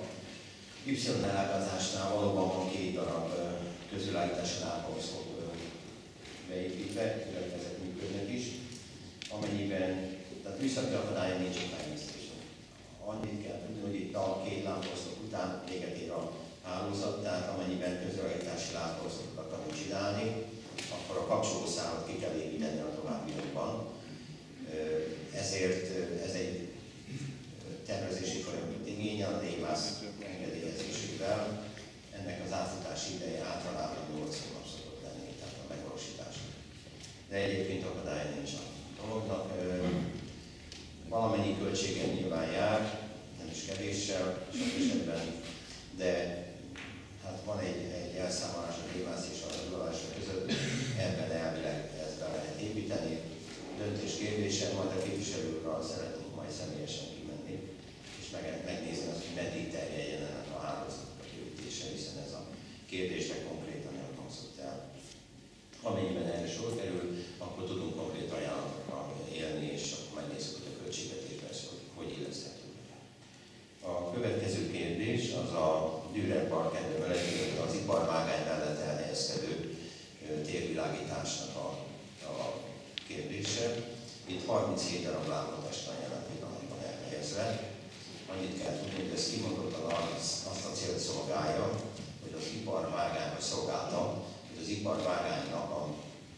Y-elágazásnál valóban van két darab közvilágítási lábhoz beépítve, illetve ezek működnek is, amennyiben, tehát műszaki akadálya nincs a természetesen. Annyit kell tudni, hogy itt a két lámpposztok után véget ér a hálózat, tehát amennyiben közvilágítási lámpposztokat akarunk csinálni, akkor a kapcsolószálat ki kell építeni a továbbiakban. Ezért ez egy tervezési folyamatot igényel, a némász engedélyezésével. Ennek az átfutási ideje általában nyolc hónap szokott lenni, tehát a megvalósításnak. De egyébként akadálya nincs a dolognak. Valamennyi költségen nyilván jár, nem is kevéssel sok esetben, de hát van egy, egy elszámolás a némász és a tudomása között, ebben elvileg ezt be lehet építeni. Döntés kérdése, majd a képviselőkről szeretnénk majd személyesen kimenni, és meg, megnézni azt, hogy meddig terjedjen ennek a hálózatnak a kiütése, hiszen ez a kérdésre konkrétan elhangzott el. Amennyiben erre sor kerül, akkor tudunk konkrét ajánlatokra élni, és akkor megnézzük, hogy a költségvetésben ez hogy, hogy illeszthető. A következő kérdés az a Dürer Park előtt az iparvágány mellett elhelyezkedő térvilágításnak a, a kérdése. Itt harminchét darab lámpatest van jelen pillanatban elhelyezve. Annyit kell tudni, hogy ez kimondottan azt a célt szolgálja, hogy az iparvágányra szolgálta, hogy az iparvágánynak a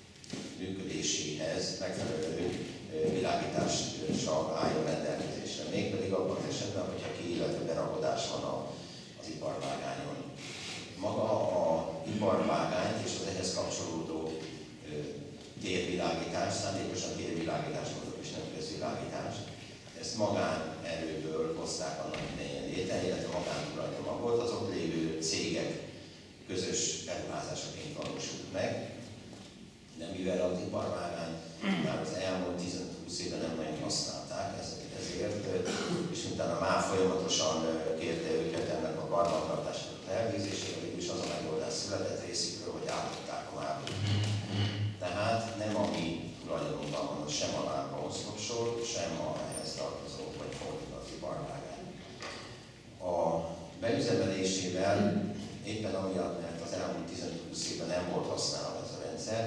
működéséhez megfelelő világítással álljon rendelkezésre. Mégpedig abban az esetben, hogyha ki, illetve berakodás van az iparvágányon. Maga a iparvágányt és az ehhez kapcsolódó térvilágítás, szándékosan térvilágítás mondok, és nem közvilágítás. Ezt magánerőből hozták annak idején létre, illetve magántulajdonban volt, az ott lévő cégek közös beruházásaként valósult meg. De mivel az iparvágány már az elmúlt tizenhúsz éve nem nagyon használták, ezért, és utána már folyamatosan kérte őket ennek a karbantartásnak a tervezésére, és az a megoldás született részükről, hogy átadták a márkot. Tehát nem a mi tulajdonunkban van sem a lábhoz sor, sem a ehhez tartozó, vagy fordítva az iparvágány. A beüzemelésével éppen amiatt, mert az elmúlt tizenhúsz évben nem volt használva ez a rendszer,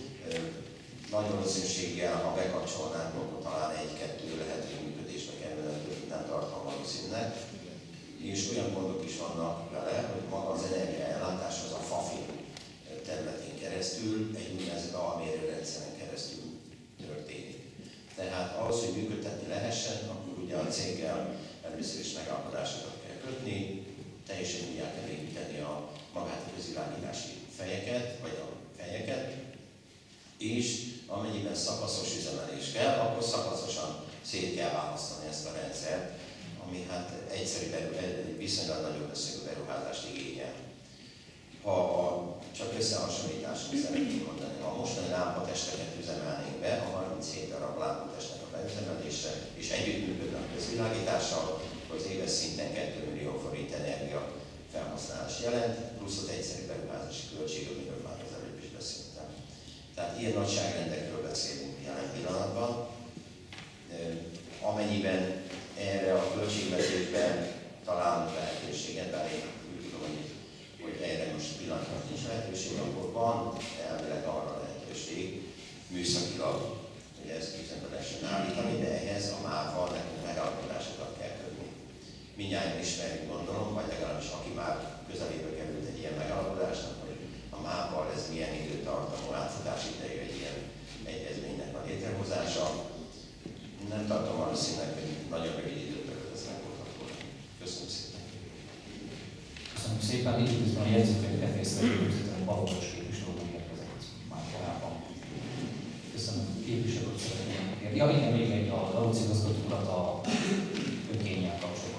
nagy valószínűséggel, ha bekapcsolnánk, akkor talán egy-kettő lehető működésbe kerülne, nem tartom valószínűleg. És olyan gondok is vannak vele, hogy maga az energiaellátás az a FAFI területén keresztül keresztül, egy úgynevezett almérőrendszeren keresztül történik. Tehát ahhoz, hogy működtetni lehessen, akkor ugye a céggel először is megállapodásokat kell kötni, teljesen újjá kell építeni a magát a közirányítási fejeket, vagy a fejeket, és amennyiben szakaszos üzemelés kell, akkor szakaszosan szét kell választani ezt a rendszert, ami hát egyszerű, egy viszonylag nagyobb összegű beruházást igényel. Ha a, csak összehasonlításra szeretném mondani, ha mostani lámpatesteket üzemelnénk be, a harminchét darab lámpatestnek a beüzemelésre, és együttműködne a közvilágítással, akkor az éves szinten két millió forint energia felhasználás jelent, plusz az egyszerű beruházási költség, amiről már az előbb is beszéltem. Tehát ilyen nagyságrendekről beszélünk jelen pillanatban. Amennyiben erre a költségvetésben találunk lehetőséget, bár én úgy tudom, hogy, hogy erre most pillanatban nincs lehetőség, akkor van elvileg arra lehetőség műszakilag, hogy ezt üzembe lehessen állítani, de ehhez a MÁV-val nekünk megállapodásokat kell kötni. Mindjárt ismerjük, gondolom, vagy legalábbis aki már közelébe került egy ilyen megállapodásnak, hogy a MÁV-val ez milyen időtartamú átfutási idejű egy ilyen egyezménynek a létrehozása. Nem tartom valószínűleg, hogy nagyon rövid időben ez megoldható. Köszönöm szépen. Köszönöm szépen. Így közben a jegyzőkönyvet észrevételőzően Balogos képviselőnek érkezett már korábban. Köszönöm. Képviselőt szeretném kérni. Ja, igen, még egy a Laruc igazgató urat a önkényel kapcsolatban.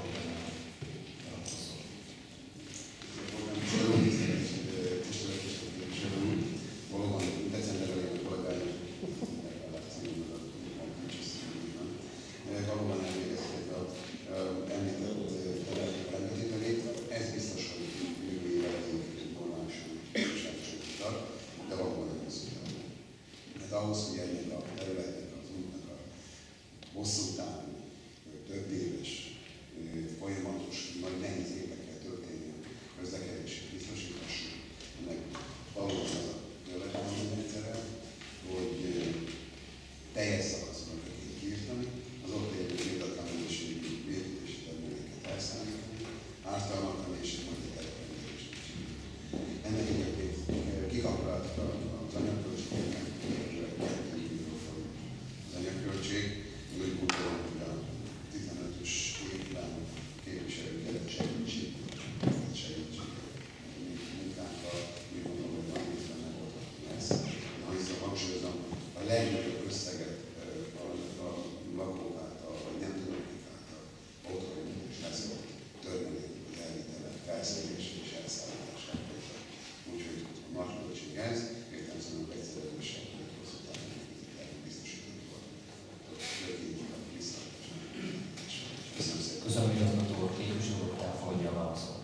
Valóban december elején a kollégáim valóban elvégezték a említett rendbetételét. Ez biztos, hogy jövő évvel egyébként normálisan tart, de valóban nem szükséges. Tehát ahhoz, hogy ennek a területnek, az útnak a hosszú távú, több éves, folyamatos, nagy nehéz évekkel történő közlekedését biztosítassuk, ennek valóban az a követelményrendszere, hogy teljes szakaszokat kell kiírtani, az ott lévő véletlen minőségű építési termékeket elszállítani, ártalmatlan és egy majd telepelést is. Ennek egyébként kikalkuláltuk az anyagköltségeket, az anyagköltség, úgy gondolom, hogy a tizenötös évben képviselőket segítség, segítség munkánkkal, úgy gondolom, hogy van részben megoldhatni ezt. Hiszen hangsúlyozom, a legnagyobb összeget a lakók által, vagy nem tudom, kik által otthoni és leszok törvények az elvitele, felszerelése és elszállítása. Úgyhogy nagy költség ez, értem szerint egyszerűsebb, hogy hosszú távon biztosítani volt. Többnyitnak visszaadásra. Köszönöm szépen. Köszönöm, igazgató úr, képviselő úr, elfogadja a válaszol.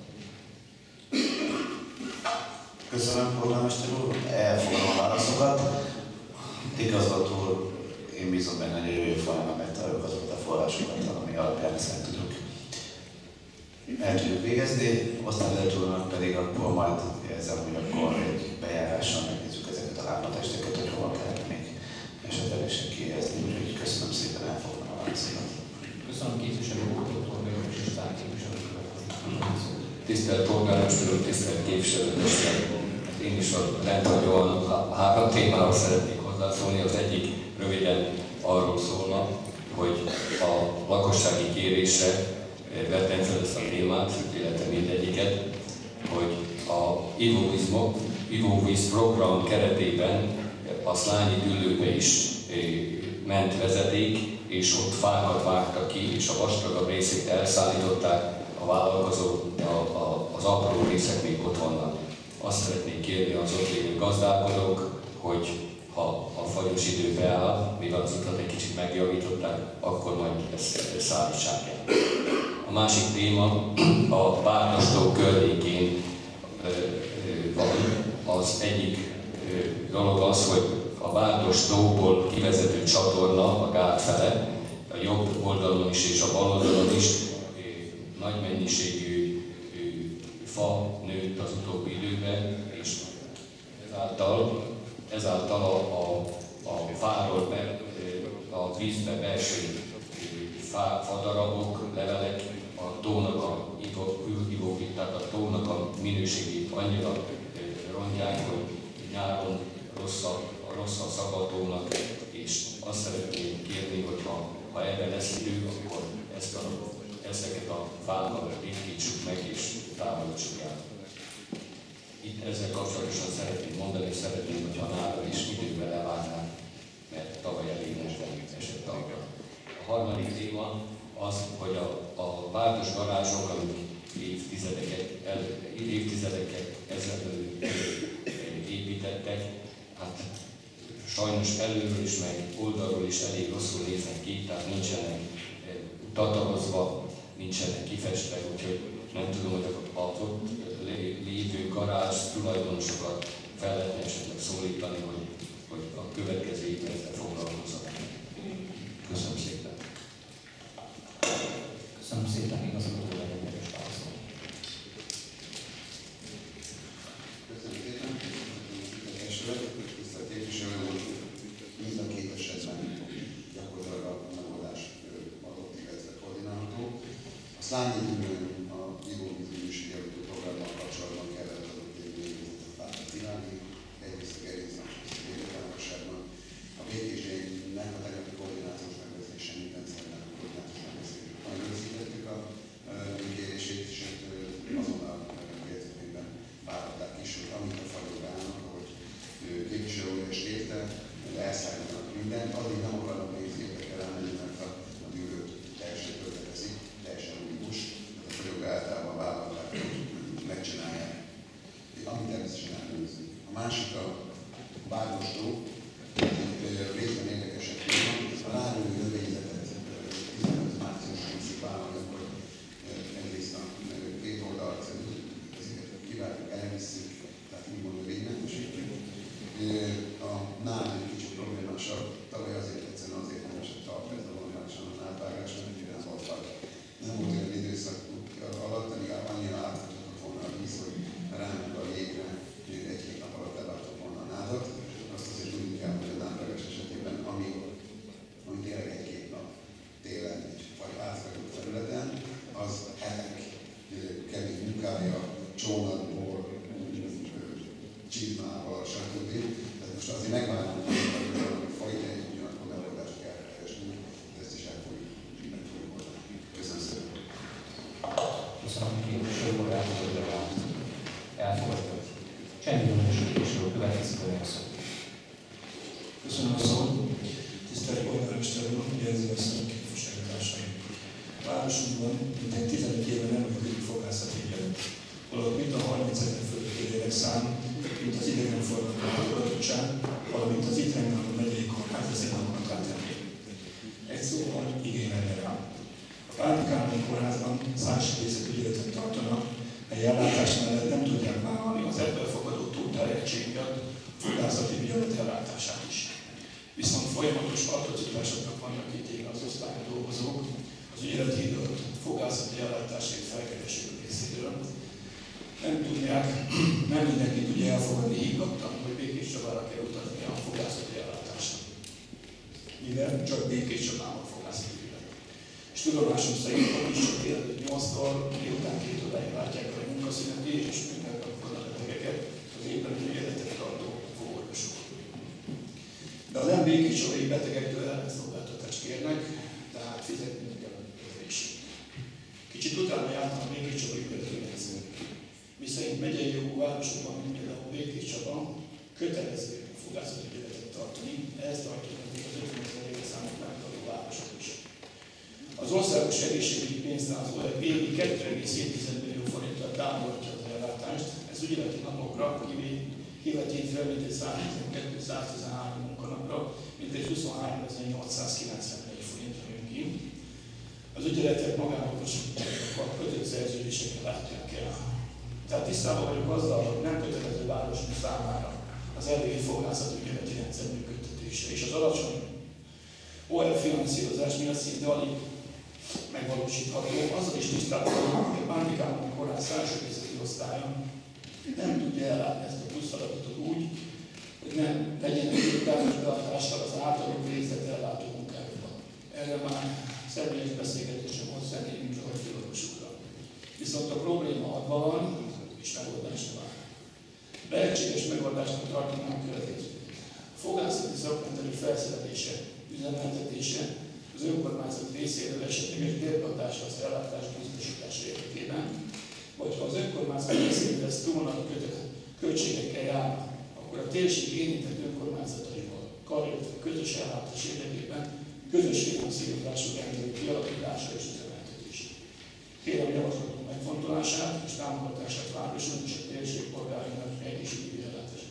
Köszönöm, polgármester úr, elfogadom a válaszokat. Igazgató úr, én bízom benne, hogy a jövő folyamán megtaláljuk azokat a forrásokat, ami alapján ezt el tudjuk, el tudjuk végezni. Osztályvezetőnek pedig akkor majd érzem, hogy akkor egy bejárással megnézzük ezeket a lámpatesteket, hogy hova kellene még esetlegesen kihelyezni. Úgyhogy köszönöm szépen, elfogadom a válaszokat. Köszönöm, képviselő úr, doktor Bajos István képviselő úr. Tisztelt polgármester úr, tisztelt képviselőtester! Én is a rendhagyóan a három témára szeretnék hozzászólni. Az egyik röviden arról szólna, hogy a lakossági kérésre vettem fel ezt a témát, illetve mindegyiket, hogy a ivóvíz program keretében a Szlányi Düllőbe is ment vezeték, és ott fákat vágtak ki, és a vastagabb részét elszállították, a vállalkozó, a, a, az apró részek még ott vannak. Azt szeretnék kérni az ott lévő gazdálkodók, hogy ha a fagyos idő beáll, mivel az utat egy kicsit megjavították, akkor majd ezt szállítsák el. A másik téma a Bárdas-tó környékén van. Az egyik dolog az, hogy a Bárdas-tóból kivezető csatorna a gát fele, a jobb oldalon is és a bal oldalon is nagy mennyiségű fa nőtt az utóbbi időben, és ezáltal, ezáltal a, a, a fáról be, a vízbe beeső fá, fadarabok, levelek a tónak a külivóvét, tehát a tónak a minőségét annyira rontják, hogy nyáron rosszabb, rosszabb szabadulnak, és azt szeretném kérni, hogy ha, ha erre lesz idő, akkor ezt a, ezeket a fákat ritkítsuk meg és távolítsuk el. Itt ezzel kapcsolatosan szeretném mondani, hogy szeretném, hogyha nála is idővel levágnák, mert tavaly elég nesben esett arra. A harmadik téma az, hogy a, a vártos garázsok, amik évtizedeket, el, évtizedeket ezelőtt építettek, hát sajnos előről is, meg oldalról is elég rosszul néznek ki, tehát nincsenek tatarozva, nincsenek kifestve, úgyhogy nem tudom, hogy az ott lévő garázs tulajdonosokat fel lehetne esetleg szólítani, hogy, hogy a következő évben ezzel foglalkozzanak. Köszönöm szépen. Köszönöm szépen, igazgató legyeges válaszol. Köszönöm szépen. Tisztelt képviselő úr, mind a két esetben gyakorlatilag a megoldás adott, illetve koordinálható. A Szlányi a ivóvízműség javító programmal kapcsolatban kellett adott évvégezetet választ irányítani, egyrészt a Gerincnak és a Végetárosságban. A békésségnek a tegnapi koordinációs megbeszélésen minden szerint a koordinációs megbeszélésben nagyon rögzítettük a kérését, és azonnal jegyzetében vállalták is, hogy amit a fagyok állnak, ahogy képviselő úr is érte, elszállítanak mindent, addig nem akarnak pénzépekkel elmenni, mert a, a gyűlőt teljesen tölteteszik, teljesen új busz, a fagyok általában vállalták, hogy megcsinálják, amit természetesen ellenőrzik. A másik a Bárdos-tó, részben érdekesebb téma, a rálőő növényzetet tizenöt március huszadikán vállalnak, hogy egyrészt a két oldalt ezeket kiváltjuk, elvisszük, tehát úgymond növénymentesítjük. A nál egy kicsit problémásabb, tavaly azért egyszerűen azért nem esett talpra ez a normálisan a nálvágás, mert nem volt fag. Nem volt olyan időszak alatt, amíg annyira áthatott volna a víz, hogy ráment a jégre, egy-két nap alatt levágtott volna a nádat. Azt azért tudni kell, hogy a nálvágás esetében, ami, ami tényleg egy-két nap télen egy vagy átfagyott területen, az hetek kemény munkája, csónatból, csizmával, stb. Tehát most azért megvállalunk, hogy fajta egy ugyanakkor megoldást kell keresni, de ezt is el fogjuk, meg fogjuk oldani. Köszönöm szépen. Köszönöm, hogy képviselő úr elfogadja a választ. Elfogadja. Semmi Jónos képviselő következik a szó. Köszönöm a szót. Tisztelt polgármester úr, jelzi a szó képviselőtársaim. Városunkban mintegy tizenöt éve nem működik fogászati ügyelet. Holott mind a harmincezer fölötti lélekszám, mint az idegenforgalmi hallgatottság, valamint az itt rendelő megyei kórház ezért nem akarták tenni. Egy szóval igény lenne rá. A Pálnikálmai kórházban szájsebészet ügyeletet tartanak, mely ellátás mellett nem tudják vállalni az ebből fogadó túlterheltség miatt a fogászati ügyelet ellátását is. Viszont folyamatos atrocitásoknak vannak kitéve az osztályon dolgozók, az ügyelethídott fogászati ellátásért felkeresők részéről. Nem tudják, nem mindenki tudja elfogadni higgadtan, hogy Békéscsabára kell utazni a fogászati ellátásra. Mivel csak Békéscsabában fogászati ügyet. És tudomásom szerint a kis csak délelőtt nyolctól, miután két óráig látják a munkaszüneti és megkapkodnak a betegeket az éppen ügyeletet tartó fogorvosok. De a nem békéscsabai betegektől ellenszolgáltatást kérnek, tehát fizetni kell a közlését. Kicsit utána jártam a Békéscsabai ügyeletrendszerűen. Viszont megyei jogú városokban, mint például Békéscsaba, kötelező fogászati ügyeletet tartani, ehhez tartoznak még az ötvenezer éve számot megtartó városok is. Az országos egészségügyi pénztározó évi kettő egész hét millió forinttal támogatja az ellátást, ez ügyeleti napokra kivetítve mintegy száztizenkettő száztizenhárom munkanapra, mintegy huszonháromezer-nyolcszázkilencvennégy forintra jön ki. Az ügyeletek magánorvosok a kötött szerződésekkel látják el. Tehát tisztában vagyok azzal, hogy nem kötelező városunk számára az elvégi fogászati ügyeleti rendszer működtetése, és az alacsony o el finanszírozás miatt szinte alig megvalósítható. Azzal is tisztában vagyok, hogy a Pálnikálmai kórház szájsebészeti osztálya nem tudja ellátni ezt a plusz feladatot úgy, hogy nem legyen egy beadással az általuk végzett ellátó munkájukban. Erre már személyes beszélgetésem volt személyünk csak a filorvosukra. Viszont a probléma adva van, és megoldásra vár. lehetséges megoldásnak tartanám a következőt. A fogászati szakrendelő felszerelése, üzemeltetése az önkormányzat részéről esetleges bérbeadásra az ellátás biztosítása érdekében, vagy ha az önkormányzat részéről ez túl nagy költségekkel járna, akkor a térség érintett önkormányzataival karöltve közös ellátás érdekében közös finanszírozású rendelő kialakítása és üzemeltetése. Kérem javaslatunk megfontolását és támogatását városnak és a térség polgárainak egészségügyi ellátását.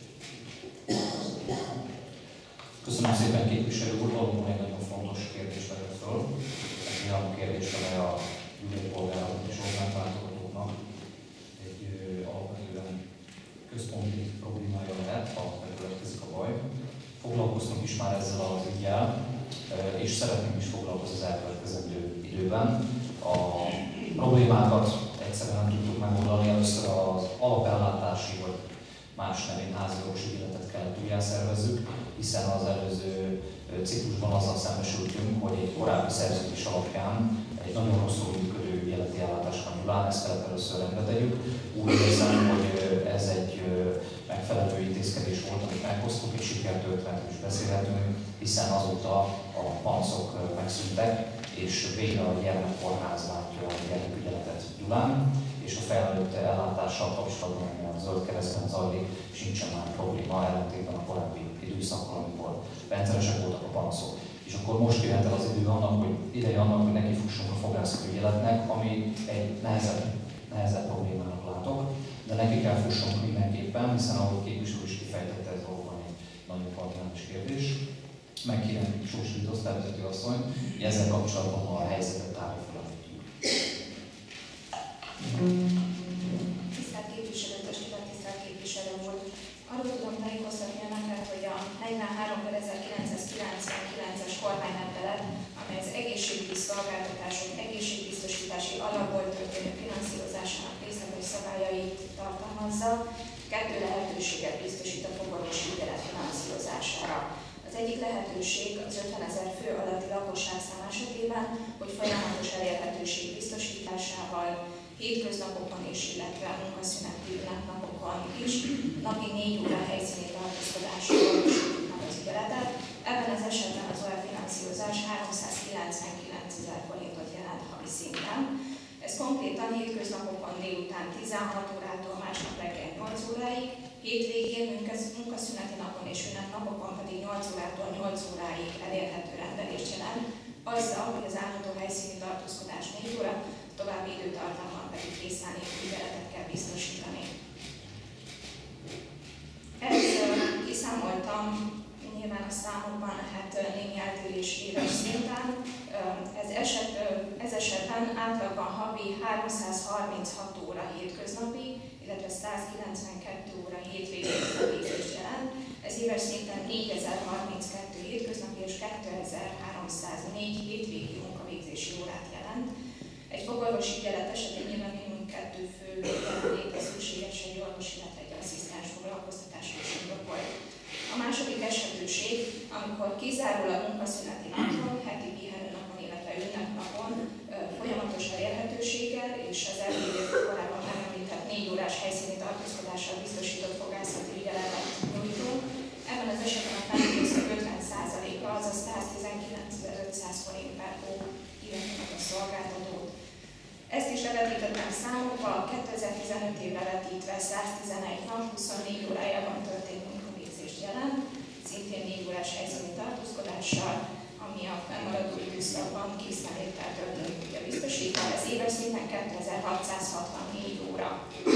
Köszönöm szépen, képviselő úr, valóban egy nagyon fontos kérdés vetett föl. Ez olyan kérdés, amely a gyűlölt polgároknak és orgánk látogatóknak egy alapvetően központi problémája lehet, ha bekövetkezik a baj. Foglalkoztunk is már ezzel az üggyel, és szeretnénk is foglalkozni az elkövetkezendő időben. A problémákat egyszerűen nem tudtuk megoldani, először az alapellátási vagy más nevén házigorvos ügyeletet kellett újjászervezzük, hiszen az előző ciklusban azzal szembesültünk, hogy egy korábbi szerződés alapján egy nagyon rosszul működő ügyeleti ellátás van Gyulán, ezt kellett először rendbe tegyük. Úgy érzem, hogy ez egy megfelelő intézkedés volt, amit meghoztuk, és sikertörténetről is beszélhetünk, hiszen azóta a panaszok megszűntek, és végre a gyermekkórház látja a gyermekügyeletet Gyulán, és a felnőtt ellátással kapcsolatban, ami a Zöld Keresztben zajlik, sincsen már probléma, ellentétben a korábbi időszakkal, amikor rendszeresek voltak a panaszok. És akkor most jöhet el az idő annak, hogy ideje annak, hogy nekifussunk a fogászati ügyeletnek, ami egy nehezebb, nehezebb problémának látok, de neki kell fussunk mindenképpen, hiszen ahogy képviselő is kifejtette, ez valóban egy nagyon kardinális kérdés. Megkérem Sós Rita osztályvezető asszonyt, hogy ezzel kapcsolatban a helyzetet tárja fel. Tisztelt képviselőtestület, tisztelt képviselő úr! Arról tudom tájékoztatni önöket, hogy a negyvenhárom per ezerkilencszázkilencvenkilences kormányrendelet, amely az egészségügyi szolgáltatások egészségbiztosítási alapból történő finanszírozásának részletes szabályait tartalmazza, kettő lehetőséget biztosít a fogorvosi ügyelet finanszírozására. Az egyik lehetőség az ötvenezer fő alatti lakosságszám esetében, hogy folyamatos elérhetőség biztosításával hétköznapokon is, illetve munkaszüneti ünnepnapokon is napi négy óra helyszíni tartózkodással valósítjuk meg az ügyeletet. Ebben az esetben az o e finanszírozás háromszázkilencvenkilencezer forintot jelent havi szinten. Ez konkrétan hétköznapokon délután tizenhat órától másnap reggel nyolc óráig, hétvégén munkaszüneti napon és ünnepnapokon pedig nyolc órától nyolc óráig elérhető rendelést jelent, azzal, hogy az állandó helyszíni tartózkodás négy óra, további időtartamban pedig készenléti ügyeletet kell biztosítani. Ezt kiszámoltam, nyilván a számokban hát némi eltérés éves szinten. Ez, eset, ez esetben átlagban havi háromszázharminchat óra hétköznapi, illetve százkilencvenkettő óra hétvégi munkavégzést jelent. Ez éves szinten négyezer-harminckettő hétköznapi és kétezer-háromszáznégy hétvégi munkavégzési órát jelent. Egy fogorvosi ügyelet esetén nyilván mindkettő fő jelenléte szükséges egy orvos, illetve egy asszisztens foglalkoztatásra is indokolt. A második esetőség, amikor kizárólag munkaszüneti napon, heti pihenőnapon, illetve ünnepnapon folyamatos elérhetőséggel és az előző korábban már említett négy órás helyszíni tartózkodással biztosított fogászati ügyeletet nyújtunk. Ebben az esetben a feltételező ötven százaléka, azaz száztizenkilencezer-ötszáz forint per hó illeti meg a szolgáltatót. Ezt is levetítettem számokba, kétezer-tizenöt évre vetítve száztizenegy nap, huszonnégy órájában történt munkavégzést jelent, szintén négy órás helyszíni tartózkodással, ami a fennmaradó időszakban készenléttel történik ugye biztosítva, ez éves szinten kétezer-hatszázhatvannégy óra.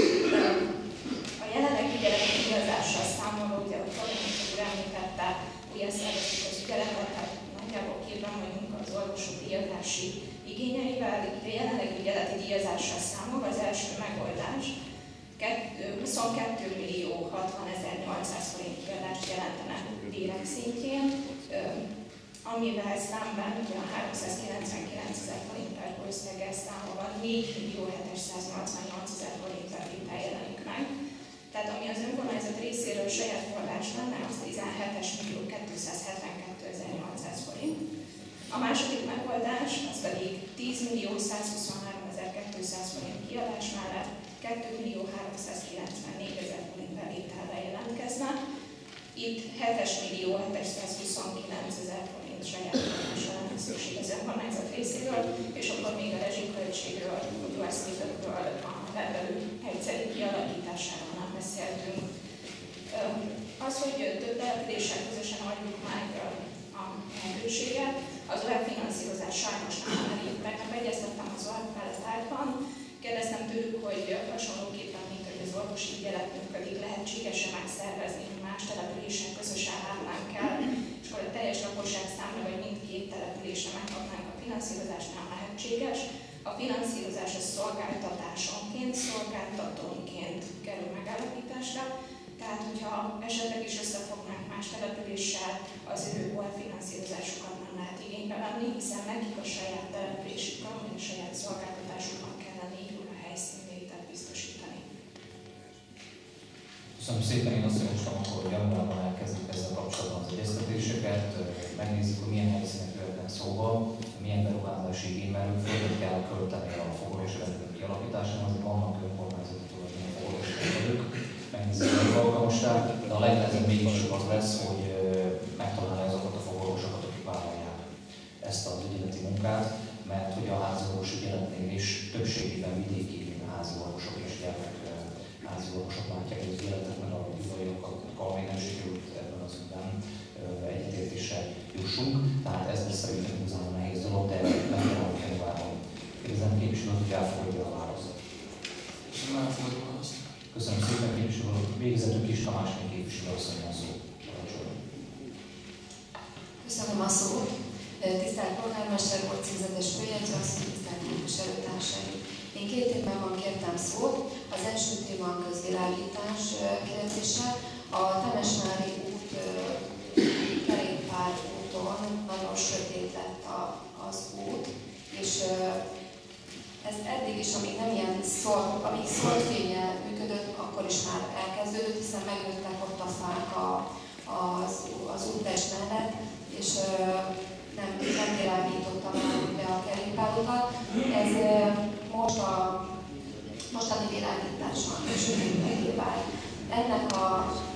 A jelenleg ügyeleti díjazással számolva, ugye, ahogy Kalincsik úr említette, ugye szervezik az ügyeletet, tehát nagyjából képben vagyunk az orvosok díjazási igényeivel. Itt a jelenleg ügyeleti díjazással számol, az első megoldás huszonkettő millió hatvanezer-nyolcszáz forint kiadást jelentene bérek szintjén, amivel szemben ugye a háromszázkilencvenkilencezer forint per összeggel számolva négy millió hétszáznyolcvannyolcezer forint per vitel jelenik meg. Tehát ami az önkormányzat részéről saját forrás lenne, az tizenhetes millió kétszázhetvenkettőezer-nyolcszáz forint. A második megoldás az pedig tíz millió százhuszonháromezer-kétszáz forint kiadás mellett két millió háromszázkilencvennégyezer forint bevételre jelentkezne. Itt hetes millió hétszázhuszonkilencezer forint saját forrásra lenne szükség az önkormányzat részéről, és akkor még a rezsiköltségről, a duászművekről, a rendelő egyszerű kialakításáról nem beszéltünk. Az, hogy több településsel közösen adjuk meg a lehetőséget, az o e ef finanszírozás sajnos nem elég. Tegnap egyeztettem az o e ef feletárban, kérdeztem tőlük, hogy hasonlóképpen, mint hogy az orvosi ügyelet működik, lehetséges-e megszervezni, hogy más településen közösen látnánk el, és akkor a teljes lakosság számra, vagy mindkét településre megkapnánk a finanszírozást, nem lehetséges. A finanszírozás a szolgáltatásonként, szolgáltatónként kerül megállapításra, tehát hogyha esetleg is összefognánk más településsel, az ő o e ef finanszírozásukat nem lehet igénybe venni, hiszen nekik a saját településükön, vagy a saját szolgáltatásukon kellene így a helyszínvételt biztosítani. Köszönöm szépen, én azt javaslom, hogy januárban elkezdjük ezzel kapcsolatban az egyeztetéseket, megnézzük, hogy milyen helyszínek jöhetnek szóba, milyen beruházási igény merül föl, hogy kell költeni a fogorvosi rendszer kialakítására, azért vannak önkormányzati tulajdonú fogorvosi rendszerük, megnézzük az alkalmasság, de a legnehezebb mégis az lesz, hogy megtalálni azokat a fogorvosokat, akik vállalják ezt az ügyeleti munkát, mert hogy a házi orvos ügyeletnél is többségében vidéki házi orvosok és gyermek házi orvosok látják az ügyeletet, mert a jogaiakkal még nem sikerült ebben az ügyben egyetértésre jussunk. Tehát ez lesz szerintem igazán nehéz dolog, de nem kell a januárban. Kérdezem képviselőt, hogy elfogadja a választ. Köszönöm szépen, képviselő. Végezetül Kis Tamás képviselő asszony a szó. Köszönöm a szót. Tisztelt polgármester úr, címzetes főjegyző asszony, tisztelt képviselőtársaim. Én két témában kértem szót. Az első téma a közvilágítás kérdése. A Temesvári út kerékpár úton nagyon sötét lett az út, és ez eddig is, amíg nem ilyen szor, amíg szorfényel működött, akkor is már elkezdődött, hiszen megnőttek ott a fák a, az, az úttest mellett, és nem, nem világította már be a kerékpárutat. Ez most a mostani világításon is megvált. Ennek a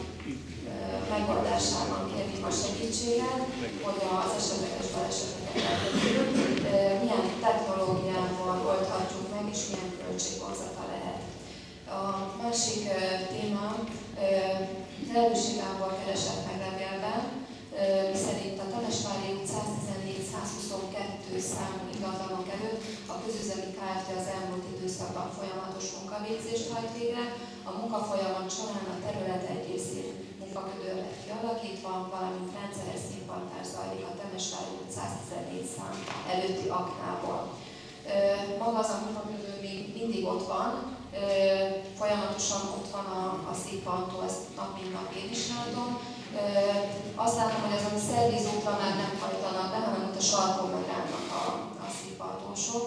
megoldásában kérjük a segítséget, hogy az esetleges baleseteket elkerüljük, milyen technológiával oldhatjuk meg, és milyen költségvonzata lehet. A másik téma Felelősség Gábor keresett meg levélben, miszerint a Temesvári út száztizennégy százhuszonkettő számú ingatlanok előtt a Közüzemi Kft. Az elmúlt időszakban folyamatos munkavégzést hajt végre. A munkafolyamat során a terület egy részén munkaködő lett kialakítva, valamint rendszeres színpadtár zajlik a Temesvári út száztizennégy szám előtti aknából. Maga az a munkaködő még mindig ott van, folyamatosan ott van a, a színpadtól, ezt nap mint nap én is látom. Azt látom, hogy azon a szervízútra már nem hajtanak be, hanem ott a sarkon megállnak a, a színpadosok.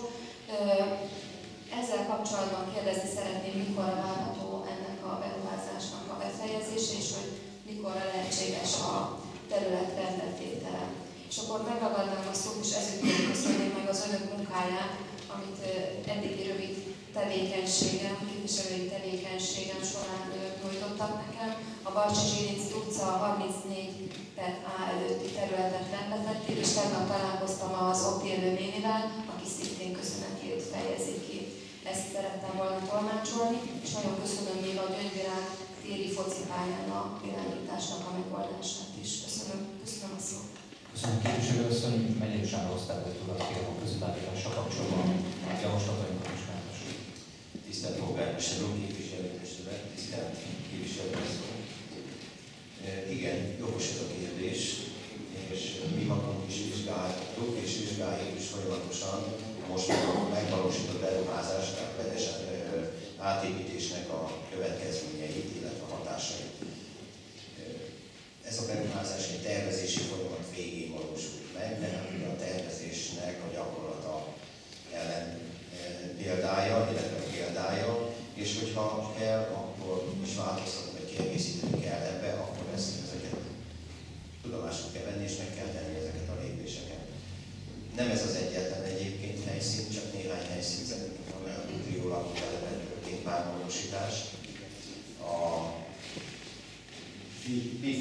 Ezzel kapcsolatban kérdezni szeretném, mikor várható ennek a beruházásnak a befejezése, és hogy mikorra lehetséges a terület rendbetétele. És akkor megragadnám a szót, és ezúttal köszönöm meg az önök munkáját, amit eddigi rövid tevékenységem, képviselői tevékenységem során nyújtottak nekem. A Balcsi Zsirinci utca harmincnégy per A előtti területet rendbetették, és tegnap találkoztam az ott élő nénivel, aki szintén köszönetét fejezi ki. Ezt szerettem volna tolmácsolni, és nagyon köszönöm még a Gyöngyvirág téri focipályán a világításnak a megoldását is. Köszönöm, köszönöm a szót. Köszönöm képviselő asszony, Megyeri Sándor osztályvezető urat kérem a közvilágítással kapcsolatban a javaslatainkat is megtessük. Tisztelt polgármester úr, képviselőtestület, tisztelt képviselőasszony. Igen, jogos ez a kérdés, és mi magunk is vizsgáltuk, és vizsgáljuk is folyamatosan most a megvalósított beruházás, tehát vedesen átépítésnek a következményeit, illetve a hatásait. Ez a beruházás egy tervezési folyamat végén valósult meg, de a tervezésnek a gyakorlata ellen példája, illetve példája, és hogyha kell, akkor is változtatni, vagy kiegészíteni kell ebbe, akkor ezt, ezeket tudomásul kell venni, és meg kell tenni ezeket a lépéseket. Nem ez az egyetlen egyébként helyszín, csak néhány helyszín szerint van, olyan útrió lakótelepen történt pármódosítás. A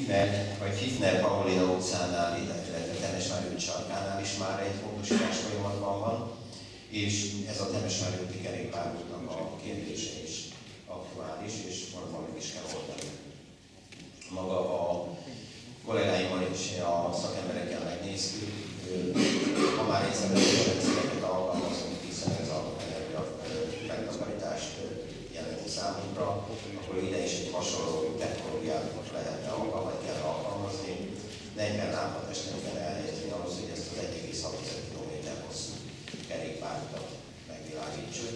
Fifner, vagy Fifner Paulina utcánál, illetve Temesvár út sarkánál is már egy módosítás folyamatban van, és ez a Temesvár úti kerékpárútnak a kérdése is aktuális, és valóban meg is kell oldani. Maga a kollégáimmal és a szakemberekkel megnéztük, ha már egyszer rendszereket alkalmazunk, hiszen ez a megtakarítást jelenti számunkra, akkor ide is egy hasonló technológiát lehetne alkalmazni, vagy kell alkalmazni. negyven lámpatesten kell elhelyezni ahhoz, hogy ezt az egy egész hat kilométer hosszú kerékpárutat megvilágítsuk.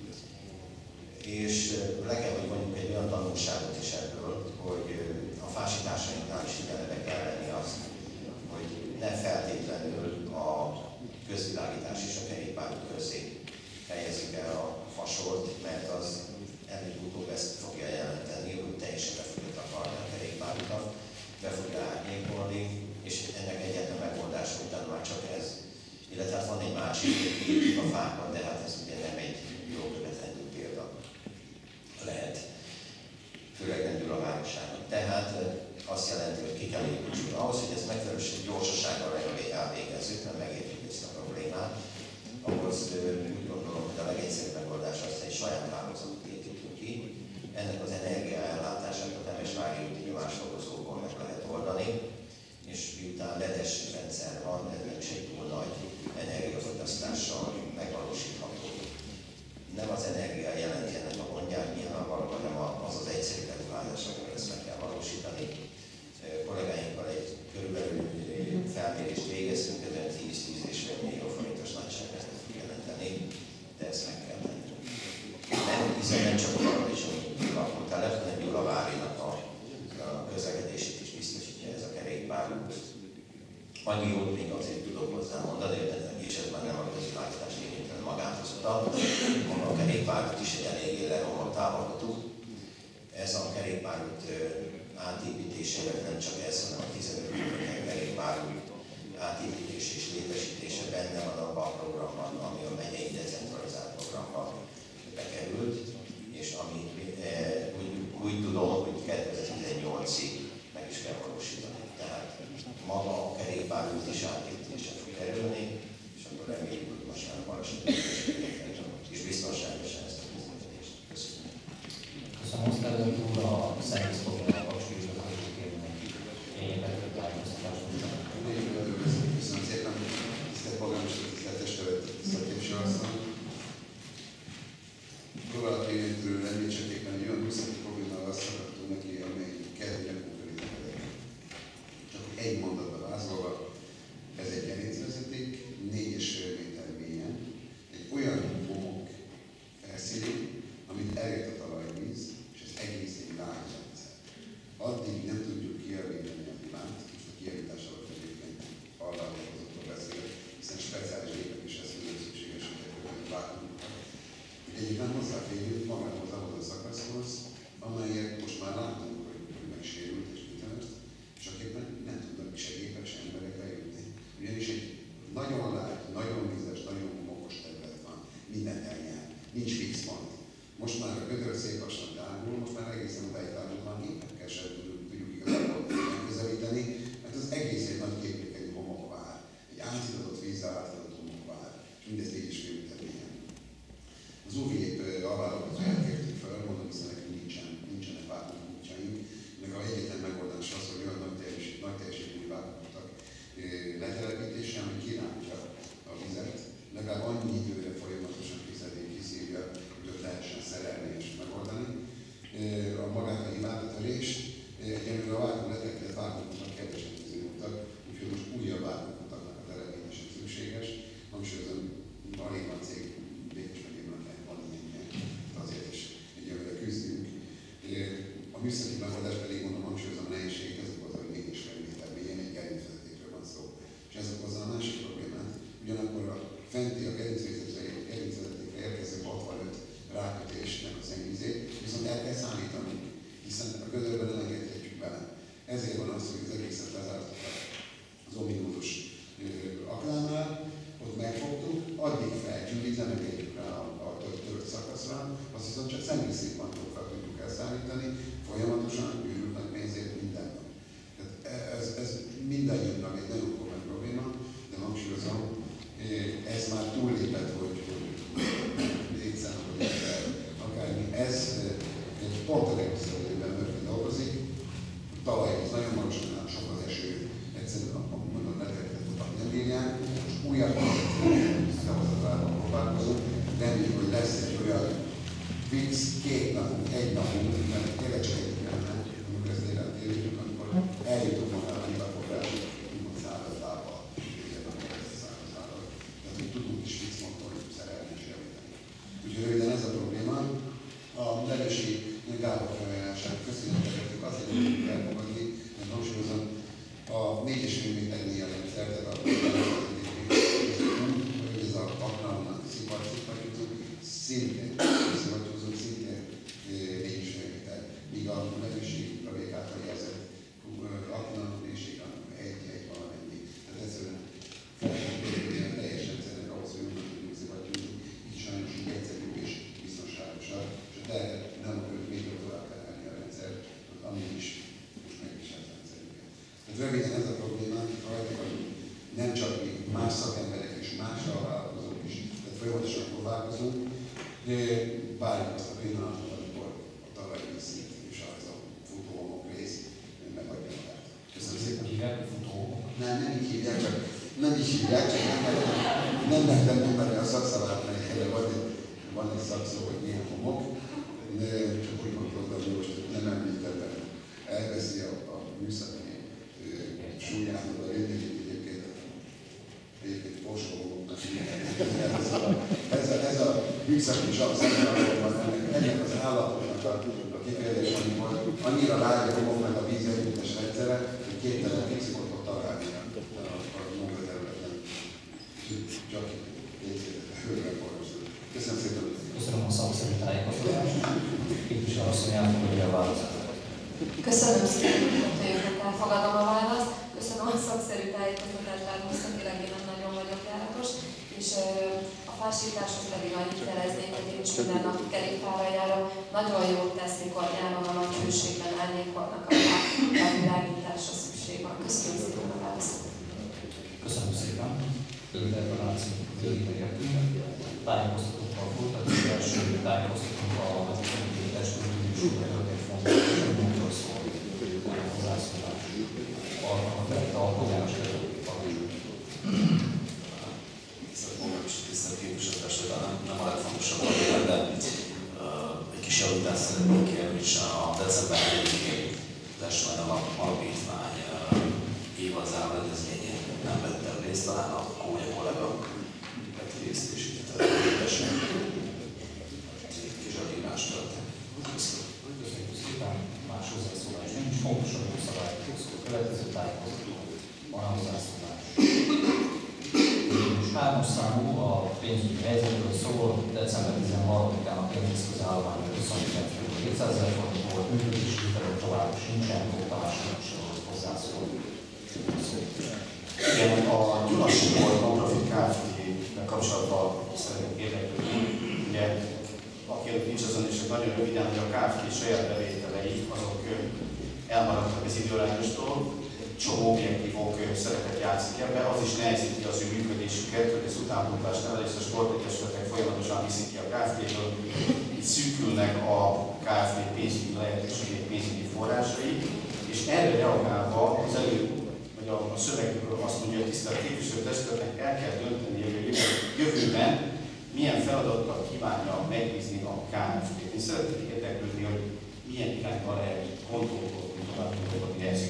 És le kell, hogy mondjuk egy olyan tanulságot is ebből, hogy a fásításainknál is figyelembe kell venni azt, hogy ne feltétlenül a közvilágítás és a kerékpárút közé helyezik el a fasort, mert az előbb-utóbb ezt fogja jelenteni, hogy teljesen be fogja takarni a kerékpárutat, be fogja árnyékolni, és ennek egyetlen megoldása után már csak ez. Illetve hát van egy másik a fákban, de hát ez ugye nem egy jó követendő példa lehet, főleg rendül a városságnak. Tehát azt jelenti, hogy ki kell építsük. Ahhoz, hogy ezt megfelelő gyorsasággal elvégezzük, mert megértjük ezt a problémát, ahhoz úgy gondolom, hogy a legegyszerűbb megoldás az, hogy egy saját hálózatot építünk ki. Ennek az energiaellátását a Temesvári úti nyomásfokozókon meg lehet oldani, és miután ledes rendszer van, ez nem is egy túl nagy energiafogyasztással megvalósítható. Nem az energia jelenti ennek a gondját nyilvánvalóan, hanem az az egyszerű beruházás, amikor ezt meg kell valósítani. Kollégáinkkal egy körülbelül felmérést végeztünk, ez tíz-tíz és fél millió forintos nagyságrendet fog jelenteni, de ezt meg kell tenni. Nem, hiszen nem csak a Paradicsom lakótelep, hanem Gyulavárinak a, a közlekedését is biztosítja ez a kerékpárút. Annyi jót még azért tudok hozzá mondani, és ez már nem a közvilágítás érintően magához utal. A kerékpárút is egy eléggé leromlott állapotú. Ez a kerékpárút átépítésével nem csak ez, hanem a tizenöt kilométer kerékpárút átépítése és létesítése benne van abban a programban, ami a megyei decentralizált programban bekerült, és ami e, úgy, úgy tudom, hogy kétezer-tizennyolcig meg is kell valósítani. Tehát maga a kerékpárút is átépítése fog kerülni, és akkor reméljük, hogy most már valósítani és biztonságosan ezt a közlekedést. Köszönöm. Köszönöm, Osztályon úr, a szerviz foglalkozásra kapcsolatban hogy kérnek egyébként tájékoztatást. Köszönöm szépen, tisztelt polgármester, tisztelt testület, tisztelt képviselőasszony. Próbálok érintőről említségképpen egy olyan műszaki problémával szakadtunk neki, amely kellően konkrétan. Csak egy mondatba vázolva, ez egy gerincvezeték, négy és fél méter mélyen, egy olyan homok felszínű, amit elért a talajvíz, és ez egész egy lágyrendszer. Addig nem tudjuk kijavítani a divánt, most a kijavítás alatt egyébként alkalmazottól beszél, hiszen speciális gépek is eszközök szükségesek a vákumunkat. Egyébként hozzáférjük magához ahhoz a szakaszhoz, amelyet most már látunk, hogy, hogy megsérült és kitemezt, csak éppen nem tudnak se gépek, se emberek bejutni. Ugyanis egy nagyon lágy, nagyon vízes, nagyon homokos terület van, minden eljár, nincs fix pont. Most már a gödör szép lassan távol, most már egészen odáig távol van, gépekkel sem tudjuk, tudjuk igazából megközelíteni, mert az egész egy nagy képlékeny homokvár, egy átszítatott vízzel átadott homokvár, és mindezt így is félütetnél. Az u vé alvárokat elkértük fel, mondom, hiszen nekünk nincsen, nincsenek vákumútjaink. Ennek a egyetlen megoldás az, hogy olyan nagy, teljes, nagy teljesítményű vákumútak letelepítése, ami kirántja a vizet, legalább annyi időre folyamatosan kiszedni, kiszívja, hogy ott lehessen szerelni és megoldani. A magát a hibátatörést, egyelőre a vákum letelepített vákumútak kevesen tűzőutak, úgyhogy most újabb vákumutaknak a telepítése szükséges. Hangsúlyozom, alig van cég, Békés megyében van ilyenje, azért is egyelőre küzdünk. A műszaki megoldás pedig mondom, hangsúlyozom a nehézség, ez okozza, hogy négy és fél méter mélyen egy gerincvezetékről van szó. És ez okozza a másik problémát, ugyanakkor a fenti a gerincvezetékre érkező hatvanöt rákötésnek a szennyvízét, viszont el kell számítani, hiszen a gödörben nem engedhetjük bele. Ezért van az, hogy az egészet lezártuk az ominózus aknánál, ott megfogtuk, addig felgyűlik, nem engedjük rá a, a tört szakaszra, azt viszont csak személyszétpontokkal tudjuk elszámítani, folyamatosan gyűrűk nagy pénzért minden nap. Tehát nem csak mi, más szakemberek és mással vállalkozók is, tehát folyamatosan próbálkozunk, de várjuk azt a pillanatot, amikor a talajvíz szint és az a futóhomok rész megadja magát. Köszönöm szépen. Hívják, hogy futóhomok? Nem, nem így hívják, csak nem is hívják, csak nem nem mertem mondani a szakszavát, mert erre van egy, van egy szakszó, hogy milyen homok, de csak úgy gondoltam, hogy most nem említem, mert elveszi a, a műszaki súlyámat a rétegét egyébként, egyébként fosóhomoknak. Ez a, ez a műszaki szakszerűen ennek az állapotnak a, a kifejezés, amikor annyira lágy a homok meg a vízjelentős rendszere, hogy képtelen pixikotot találni a munkaterületen. Csak hőre forrasztó. Köszönöm szépen. Köszönöm a szakszerű tájékoztatást. Képviselő asszony elfogadja a választ. Köszönöm szépen, hogy elfogadom a választ. Köszönöm a szakszerű tájékoztatást, természetesen én nem nagyon vagyok járatos, és a fásításhoz pedig annyit jeleznék, hogy én is minden nap kerékpárra járok. Nagyon jót tesz, mikor nyáron a nagy hőségben árnyékolnak, a világításra szükség van. Köszönöm szépen a választ. Köszönöm szépen. Interpeláció végére értünk. Tájékoztatókkal folytatjuk, az első tájékoztatónk a testülőzésükre történt fontos szól. Hozzászólás. Arra vette a polgáros kerületi parancsot. Tisztelt magam is, tisztelt képviselőtestület, nem, nem a legfontosabb a vélet, de uh, egy kis javítást szeretnék kérni, és a december negyedikén Testület Alapítvány uh, évadzáró rendezvényén nem vettem részt, talán a Kónya kollega vett részt, és itt teljesen kis javítást történt. Köszönöm. Köszönjük szépen. Más hozzászólás nincs. Pontosan jó szabályokról szól. Következő tájékoztató. Van a hozzászólás. És hármas számú a pénzügyi helyzetről szól. december tizenharmadikán a pénzeszköz állomány huszonkilenc millió hétszázezer forint volt. Működési hitelő tovább sincsen. Tamásnak hozzászól. Igen, a Gyulasiból Nonprofit Kft-vel kapcsolatban szeretnék érdeklődni. Ugye, aki előtt nincs azon, és nagyon röviden, hogy a Kft saját bevételei azok elmaradtak az időrányostól, csomó objektívok szerepet játszik ebbe, az is nehezíti az ő működésüket, hogy az utánpótlás nevelés a sportegyesületek folyamatosan viszik ki a Kft-ből, így szűkülnek a Kft pénzügyi lehetőségek, pénzügyi forrásai, és erre reagálva az elő, vagy a, a szövegről azt mondja, hogy tisztelt képviselőtestületnek el kell dönteni, hogy a jövőben milyen feladattal kívánja megbízni a Kft-t. Én szeretnék érdeklődni, hogy milyen irányban lehet gondolkodni, tovább gondolkodni ez